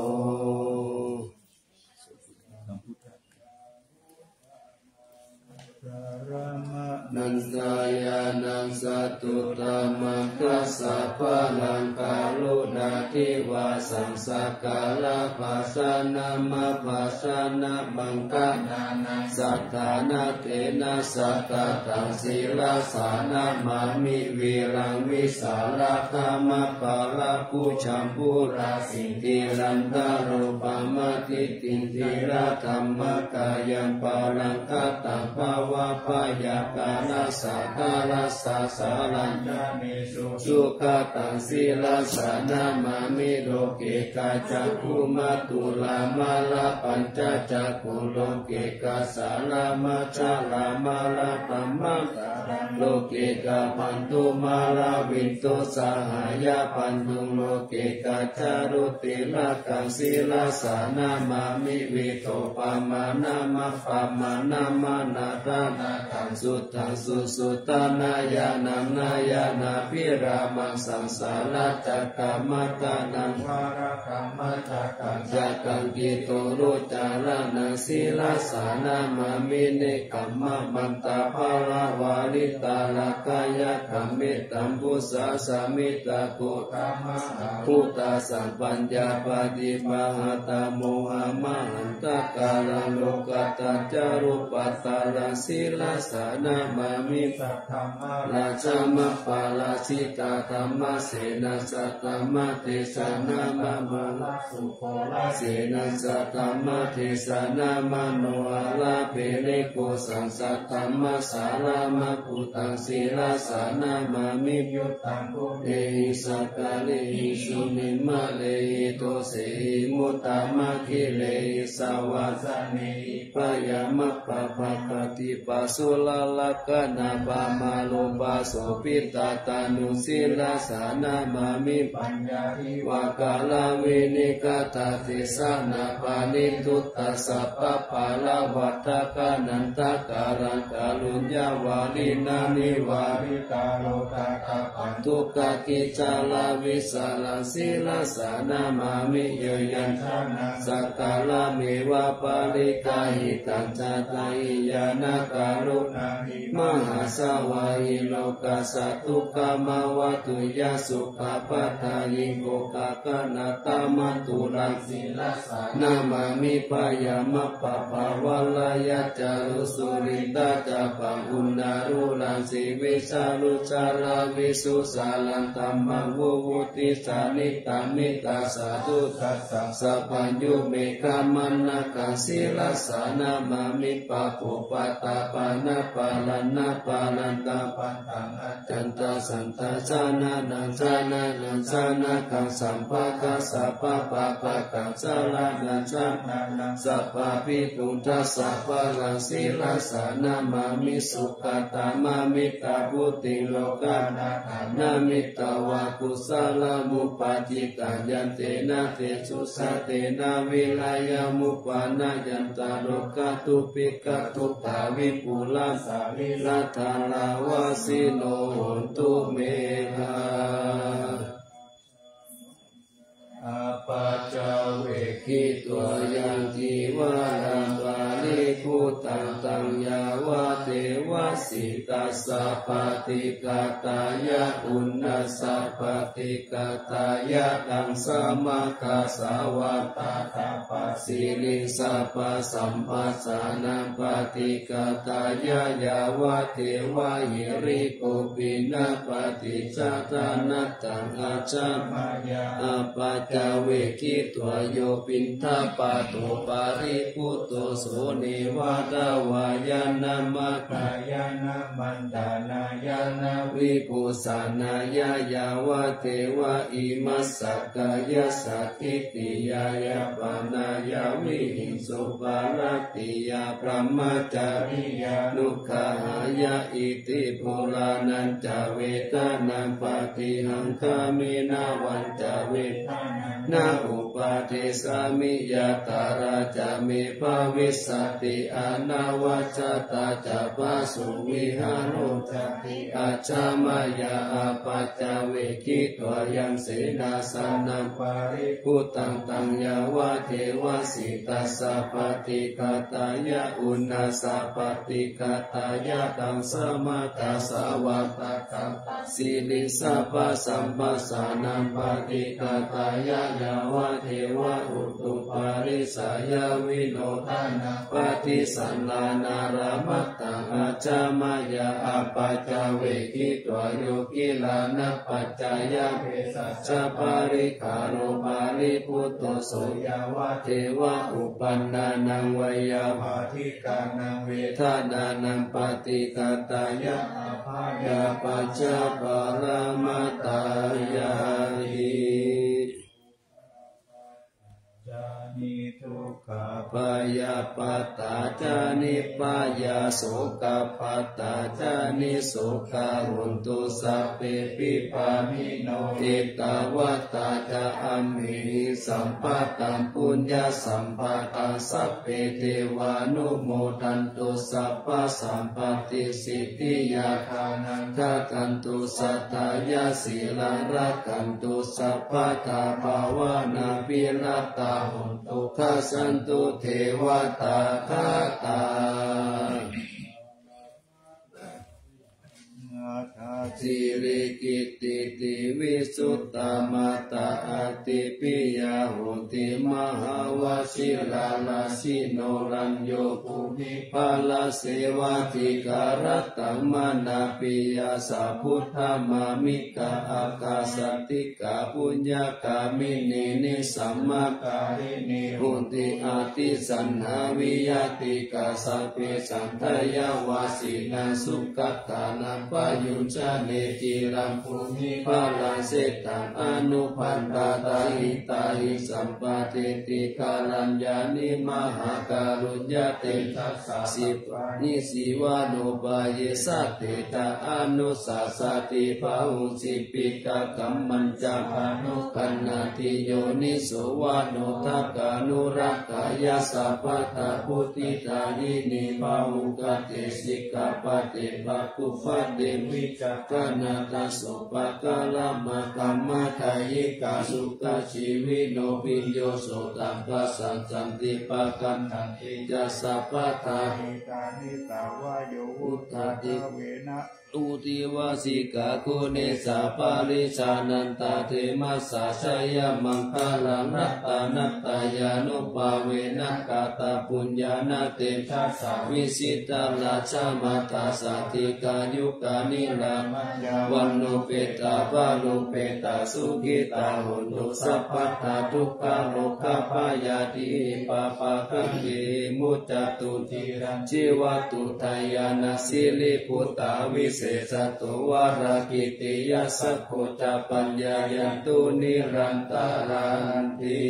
นันทายานังสัตตุตามังคัสสะพะลังกาลุนาทิวาสังสักกาลภาสนามาภาสนาบังกานานังสัทธานาเตนะสัตตตังศีลาสานามามิวิรังวิสาระธรรมปาลาภูชัมปุราสิติรันตารูปามติตินติระธรรมกายังปาลังคัตตาภาวะปายากานาสัตตารัสสะสารัญญาเมสุสุขตังศีลาสานามามิโลเกกาจักขุมาตุลามาลาปัญจจักขุโลเกกาสารามาชาลามาลาปัมมังโลเกกาปันตุมาลาวินโตสหายาปันตุโลเกกาจารุติลากังศีลาสานามามิวิโตปามานามาปามานามานาตานาทังสุทังสุสุตานายานังนายานาพิรามังสังสาราจักกามาตานังวารกรรมจักกังจักกังกิโตรุจารานังศีลาสานามามิเนกัมมะมันตาภาราวาลิตาลากายะกัมเมตัมพุสาสามิตาโกตามะพุตตาสัมปัญญาปฏิปหาตาโมหะมหันตกาลโลกัตตาจารุปัตตาลศีลาสานามามิสัทธรรมราชามะปาลาสิตาธรรมเสนาสัตตมะเทสนามามาลาสุโคลาเสนาสัตตมะเทสนามโนอาลาเปเรโกสังสัตตมะสารามะปุตังศีลาสานามามิยุตตังกุเอหิสักกะเลหิสุนิมะเลหิโตเสหิมุตตามะคิเลหิสาวาสเนหิปะยามะปะภะคติปัสสุลลกนาปามาโลปาโสปิตาตานุสิลาสานามามิปัญญาหิวากาลาวินิกาตาติสานาปานิทุตตาสัพพะปาลาวัตตะกานันตะการังกาลุญญาวาลินานิวาริกาโลตาคาปันทุกขกิจาลาวิสาลาสิลาสานามามิเยยันทานาสักกาลาเมวะปาริกาหิตัญจตาหิยานาการุณาหิมหาสวาหิโลกัสสะทุกขมาวะตุยาสุขปัฏฐายิโกกากนาตามัตุลังสิลาสานามามิปายามะปะภาวะลายะจารุสุรินดาจาปังอุณารุลังสิวิสารุจาราวิสุสาลันตัมมังวุวุติสานิตามิตาสาธุทัสสะสัพพัญญูเมฆามันนาคังสิลาสานามามิปะปุปะตาปานาปาลันนาปาลันตาปันตังอาจันตาสันตาสานานันสานานันสานาคังสัมภะคะสัพพะปะปะกังสาลานันสานานังสัพพะปิปุตตะสัพพะลังสิลาสานามามิสุขตามามิตาบุติโลกานานามิตาวะกุสลามุปาจิตายันเตนะเตสุสะเตนะวิลายามุปานายันตาโลกาตุปิกะตุตาวิปุลาสาวิรัตลาวาสิโนโหตุเมฆาอาปัจจเวคิตัวยังจีวารังวาลิภูตังตังยาวะเทวสิตัสสะปฏิกาตายะอุณนัสสะปฏิกาตายะตังสมาคาสาวัตตาตาปัสสิลิสัพพะสัมปัสสานังปฏิกาตายะยาวะเทวะหิริโกปินะปฏิจจตานัตตังอาจามายาอาปัจจเวคิตัวโยปินทปาโตปาริพุตโตโสเนวาตาวายานามะกายานามันดานายานาวิปุสานายายาวะเทวะอิมัสสะกายสักขิติยายาปานายาวิหิงสุปาราติยาพระมจาริยานุขหายาอิติปุรานันจเวทานังปฏิหังคามินาวันจเวทานาอุปาเทสามิยาตาราจามิภาวิสติอานาวัจตาจาปาสุวิหารุจติอาจามายาอาปัจจเวคิตัวยังเสนาสนังปาริพุตังตังยาวะเทวสิตัสสะปฏิกาตายะอุณนัสสะปฏิกาตายะตังสมาคาสาวัตตะกังสิลิสัพพะสัมปัสสานังปฏิกาตายะยาวะเทวะอุตุปาริสายาวิโนทานาปฏิสันลานารามัตตังอาจามายาอาปัจจเวคิตัวโยกิลานะปัจจายะเภสัชปาริคาโรปาริพุตโตโสยาวะเทวะอุปันนานังวยาภาธิกานังเวทานานังปฏิกาตายะอาภายาปัจจปารมัตตายาหินิทุกขปายาปัตตาจานิปายาโสกปัตตาจานิโสกาหุนตุสัพเพปิปามิโนเอตวัตตาจาอัมมิสัมปตังปุญญาสัมปตังสัพเพเทวานุโมทันตุสัพพะสัมปติสิทธิยาคานังทักันตุสัตตายาสีลังรักขันตุสัพพะตาภาวนาปิรัตตาหุนตุขัสสันตุเทวตาคาตาสิริกิติติวิสุตตมาตาอติปิยาหุติมหาวชิลาลาสิโนรัญโยภูมิภาลเสวาธิการตังมานาปิยาสัพพุทธมามิกาอากาสติกาปุญญากามินีนิสัมมาการินิหุติอาติสันหาวิยติกาสัพเพสันทยาวาสีนังสุขตานังปยุญชาเนจิรัมภูมิภาลาเสตังอนุพันตาตาหิตาหิสัมปติติกาลัญญานิมหาการุญญาเตทัสสะสิปนิสีวานุปายสัตติตาอนุสัสสติภาหุสิปิกากัมมัญจาภานุปันนาติโยนิโสวานุทักขานุรักขายาสัพพตาพุทธิตายินิภาหุกเตสิกาปเตภะกุปะเตวิจักนาตาโสปะกาลามะกัมมะทายิกาสุขชีวิโนปิโยโสตัมปัสสันสันติปะกันทันติจัสสะปะทาหิตานิตาวาโยอุตตาติเวนะอุติวาสิกาโคเนสาปาริชานันตาเทมัสสะชยมังคลังรัตตานัตตายานุปาเวนะกาตาปุญญาณเตทัสสะวิสิตาราชามาตาสติกายุกานิลาวันโนเปตาภาโลเปตาสุขิตาหุนตุสัพพตาทุกขาโลกาพยาติปาปะคังเกมุจจตุติรังชีวตุทายานาสิลิพุตตาวิเศษตุวารากิติยาสัพโคจาปัญญายันตุนิรันตารันติ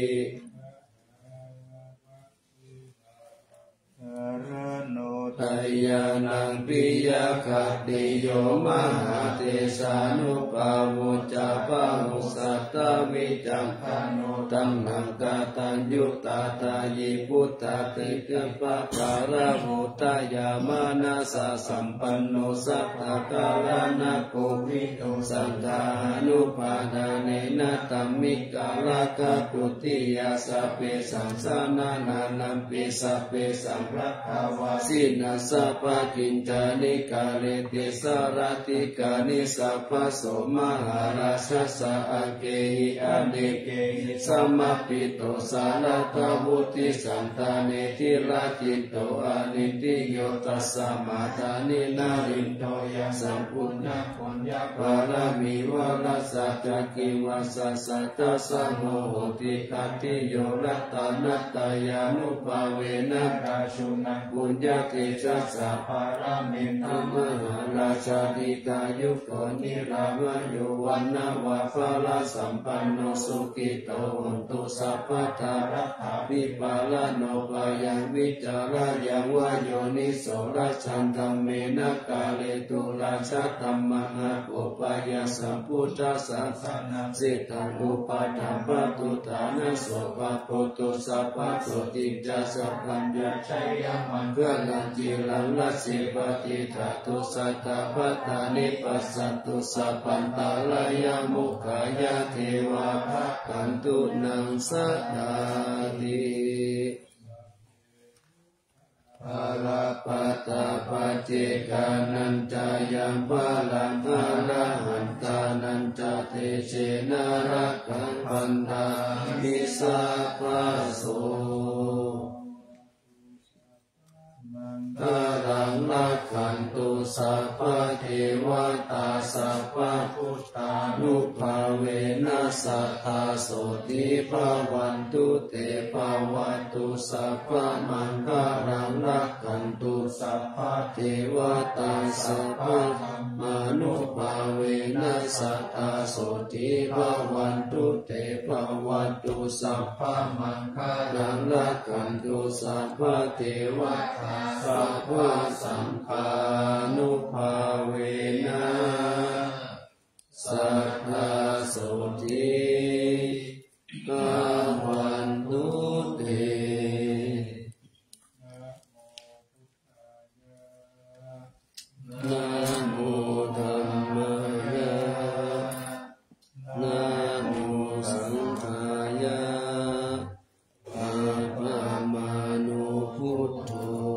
ทายานังปิยคติโยมหาเทสานุปาวุจาปาหุสัตตวิจังคโนตัมมังกาตัญยุตตาตายิพุทธติกปะการะหุตายามานาสะสัมปันโนสัตตกาลานะโกวิโตสังฆานุปาดาเนนะตัมมิกาลกะตุติยาสะเปสังสานานานัมปิสัพเพสัมรักขาวาสินาสัพพกินจานิกาเลติสารติกานิสัพพโสมหาราชสะอาเกหิอเนเกหิสัมมปิโตสารตวุติสันตาเนติราจิตโตอานิติโยตัสสะมาตานินารินโตยัสสัมปุญญะปุญญะปารามิวารัสสะจักขิวัสสะสัตตะสะโมโหติคัตติโยรัตตานัตตายานุภาเวนะราชุนังปุญญะเตชัสสะภารามินทมหาราชาธิกายุโกนิรามโยวันนาวาภาลาสัมปันโนสุขิโตหุนตุสัพพทารัตถาวิปาลโนปายังวิจารายังวโยนิโสราชันธรรมเมนะกาเลตุราชธรรมังอุปายาสัมพุทธัสสะสนะเสตังอุปาทัมปตุตานะโสภะโพตุสัพพะโสติจัสสะปัญญาชัยยมังเพื่อนันจิลังลัสสิปฏิทัตุสัตตะปัตตานิปัสสันตุสัพพันตาลายามุขายาเทวาภะกันตุนังสัตตาติภาลาปัตตาปัจเจกานันจายังภาลังอาระหันตานันจาเตเชนะรักขังปันดามิสัพพโสตารังรักขันตุสัพพะเทวตาสัพพะพุทธานุภาเวนัสสะทาโสติภาวันตุเตภาวันตุสัพพะมังคารังรักขันตุสัพพะเทวตาสัพพะมานุภาเวนัสสะทาโสติภาวันตุเตภาวันตุสัพพะมังคารังรักขันตุสัพพะเทวตาสัพพะสังฆานุภาเวนะสัทธาโสติภาวันตุเตนะโมธัมมายะนะโมสังฆายะอะระมานุพุทโธ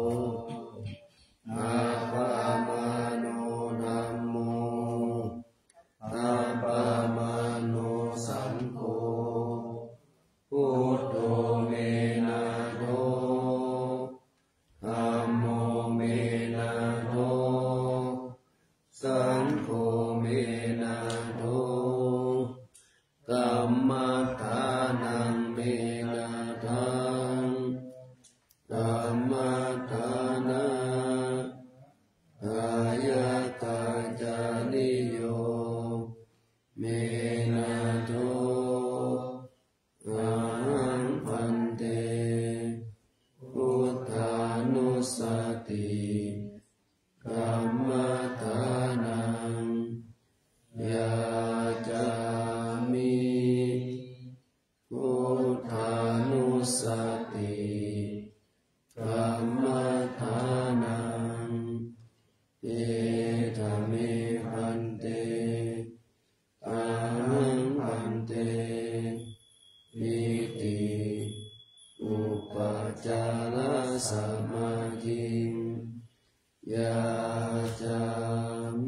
อะระมานุธัมโมอะระมานุสังโฆพุทโธเมนะโธธัมโมเมนะโธสังโฆเมนะโธธัมมัฏฐานังเมนะทังธัมมัฏฐานะกายกาจานิเมนะโทอาหังพันเตพุทธานุสติกัมมัฏฐานังยาจามิพุทธานุสติกัมมัฏฐานังเอธามิพันเตอาหังพันเตวิติอุปจารสมาธิยาจามิ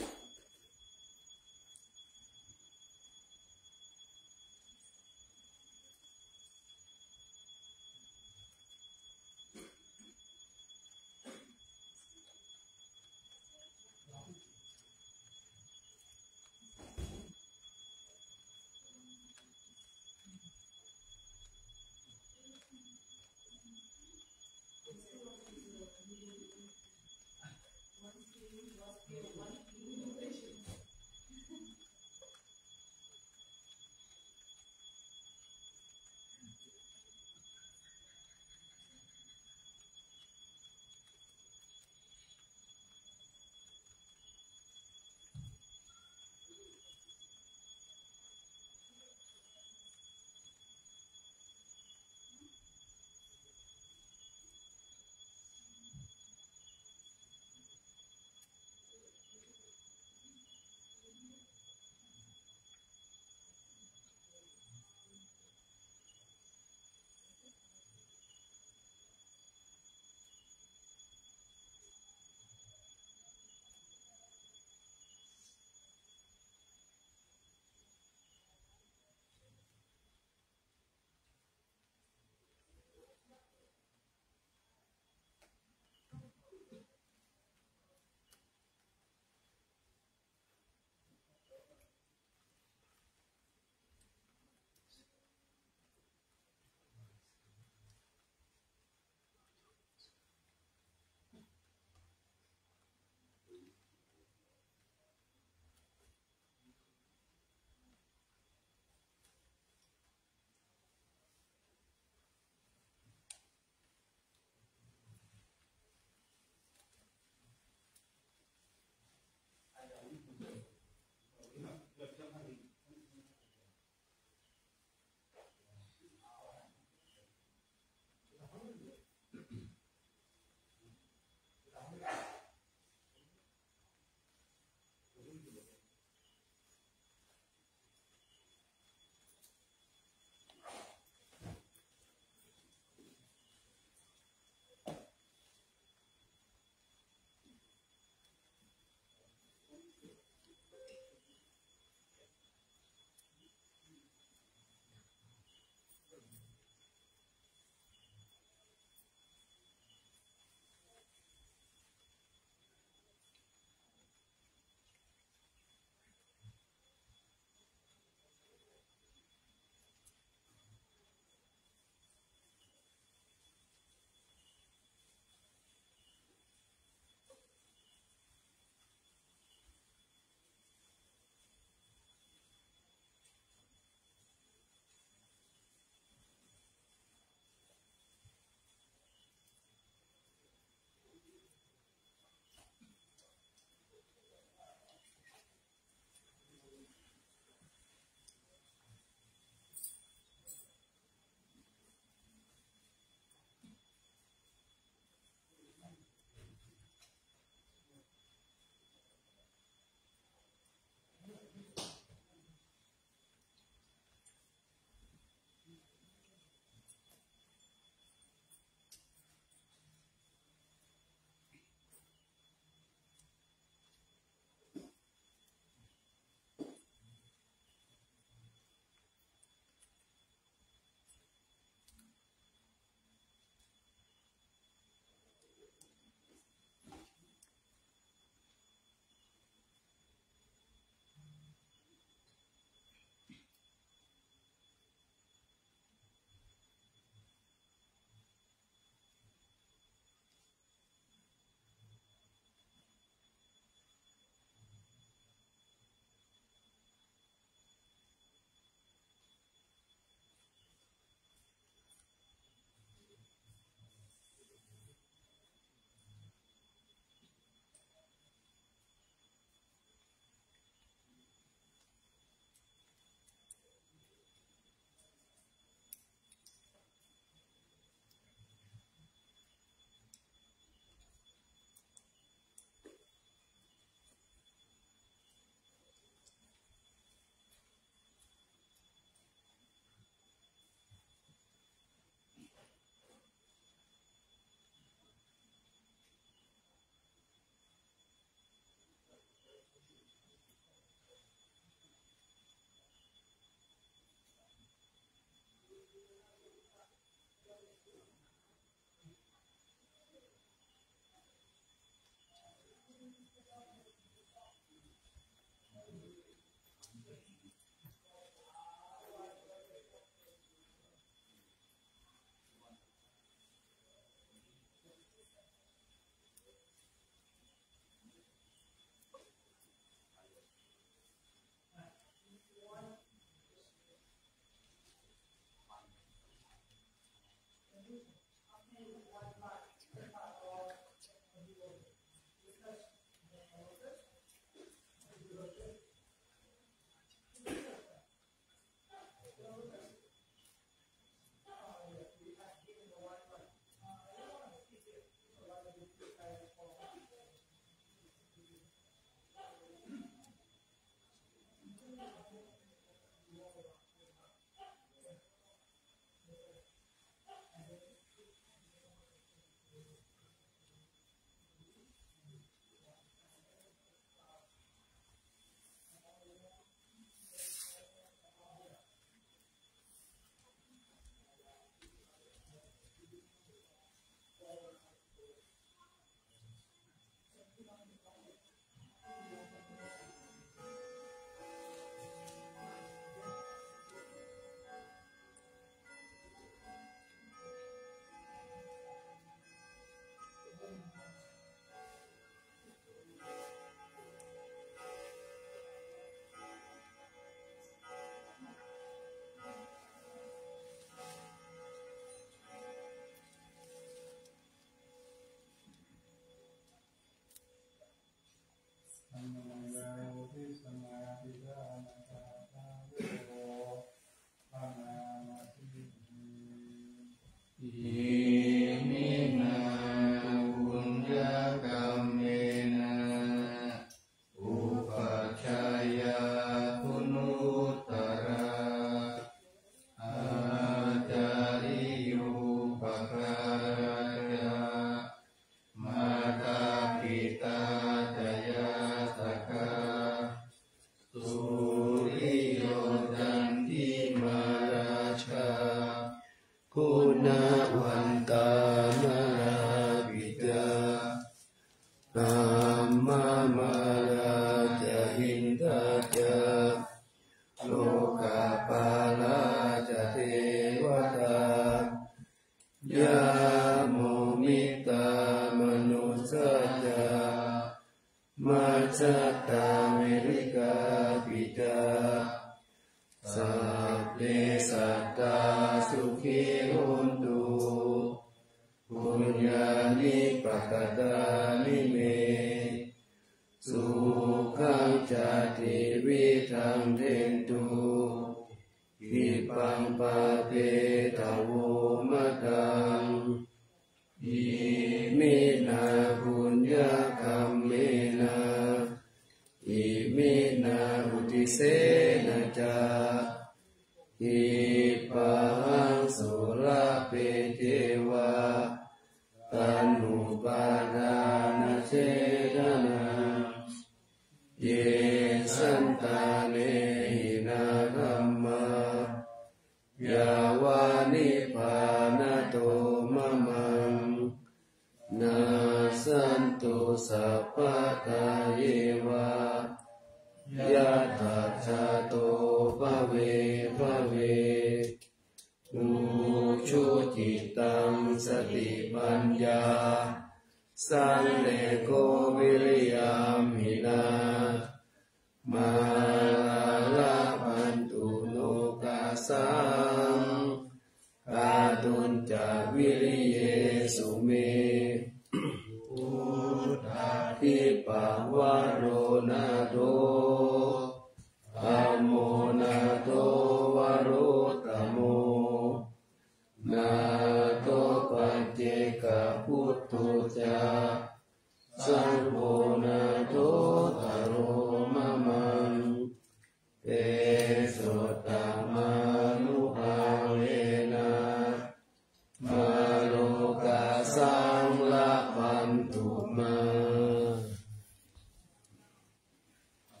คุณวันตามราบิดานามามาราจหินทาจาโลกาปาลาจเทวตายาโมมิตามนุสจามาจตาเมริกาปิดาสัพเพสัตตาสุขิโหนตุปุญญานิปัสสตานิเมสุขังจติวิธังเทนตุวิปังปะเปตโวมะตังอิมินาปุญญาคัมเมนะอิมินาอุติเสนะจาอิปังโสระเปเทวาตันนุปาดานะเจตนาเยสันตาเนหินาธัมมายาวานิพานะโตมะมังนาสันตุสัพพะทาเยวายะถาชาโตภเวภเวอุชุจิตังสติปัญญาสังเลโกวิริยามินามาลาพันตุโนกาสังกาตุนจาวิริเยสุเมพุทธาทิปาวะโรนาโตธัมโมนาโตวโรตโมนาโตปัจเจกพุทโธจาสังโฆนาโตตโรมะมังเตโสตมานุภาเวนะมาโลกาสังละพันตุมา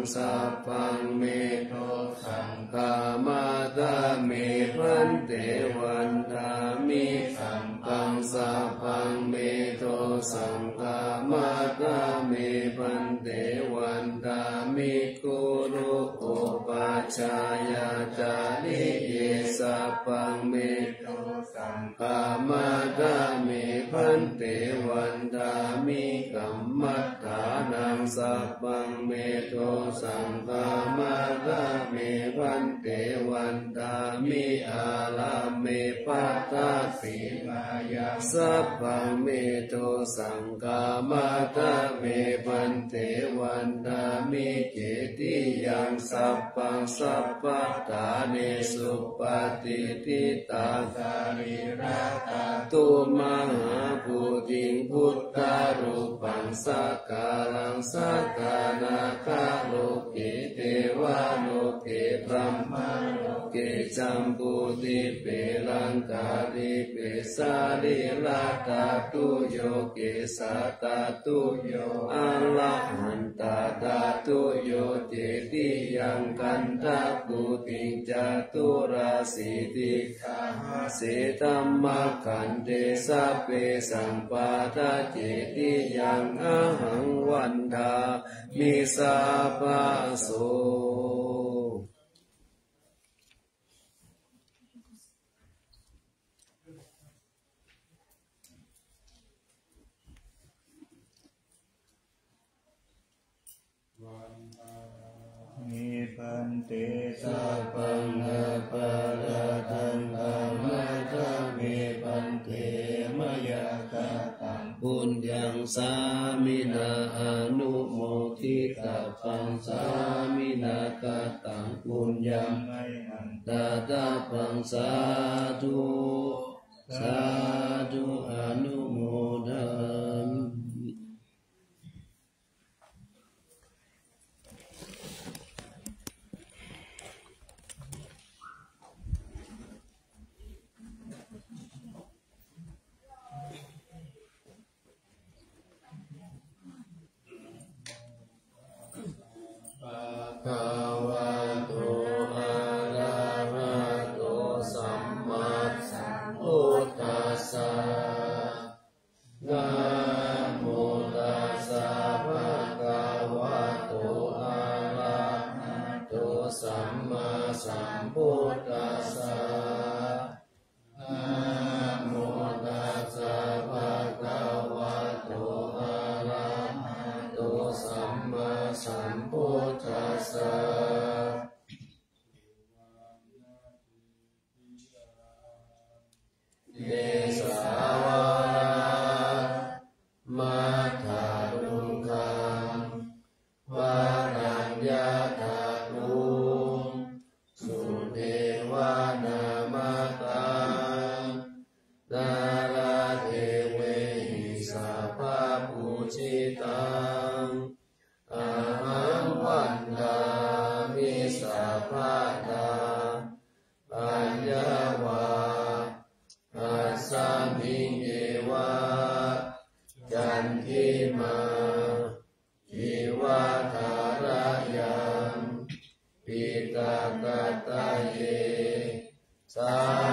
สัพพังเมโทสังฆามาตาเมพันเตวันดามิสัมปังสัพพังเมโทสังฆามาตาเมพันเตวันดามิกุรุโอปัชฌายาจาริเยสัพพังเมโทสังฆามาตาเมพันเตวันดามิกัมมัฏฐานังสัพพังเมโทสังฆามาตาเมพันเตวันดามิอาลาเมปัตตาสีมายาสัพพังเมโทสังฆามาตาเมพันเตวันดามิเจติยังสัพพังสัพพะทาเนสุปฏิทิตาสาริราตาตุมหาภูติงพุทธารูปังสักกาลังสักกานาคาโลเกเทวาโลเกพรัมมาโลเกจัมปุติเปลังกาลิเปสาลิลาตาตุโยเกสาตาตุโยอัลลหันตาตาตุโยเจติยังกันตาปุติจตุราสีติขาเสตัมมาขันเตสัพเพสัมปาทาเจติยังอาหังวันดามิสาปะโสมิพันเตสัพพังอาปาราทังธรรมะทังเมพันเตมยากาตังปุญญังสามินาอนุโมทิตาปังสามินากาตังปุญญังตาตาปังสาธุสาธุอนุโมทามิภะคะวะโตอะระหะโตสัมมาสัมพุทธัสสะนะโมตัสสะภะคะวะโตอะระหะโตสัมมาสัมพุทธัสสะนะโมตัสสะภะคะวะโตอะระหะโตสัมมาสัมพุทธัสสะเยสาวามัทธารุงคังวารัญญาตาตุสุเทวานามาตังดาราเทเวหิสัพพะปูชิตังอาหังวันดามิสัพพะทาปัญญาวาอัสสามิงเอวะจันทิมาจิวาทารยังปิตากตะเยสา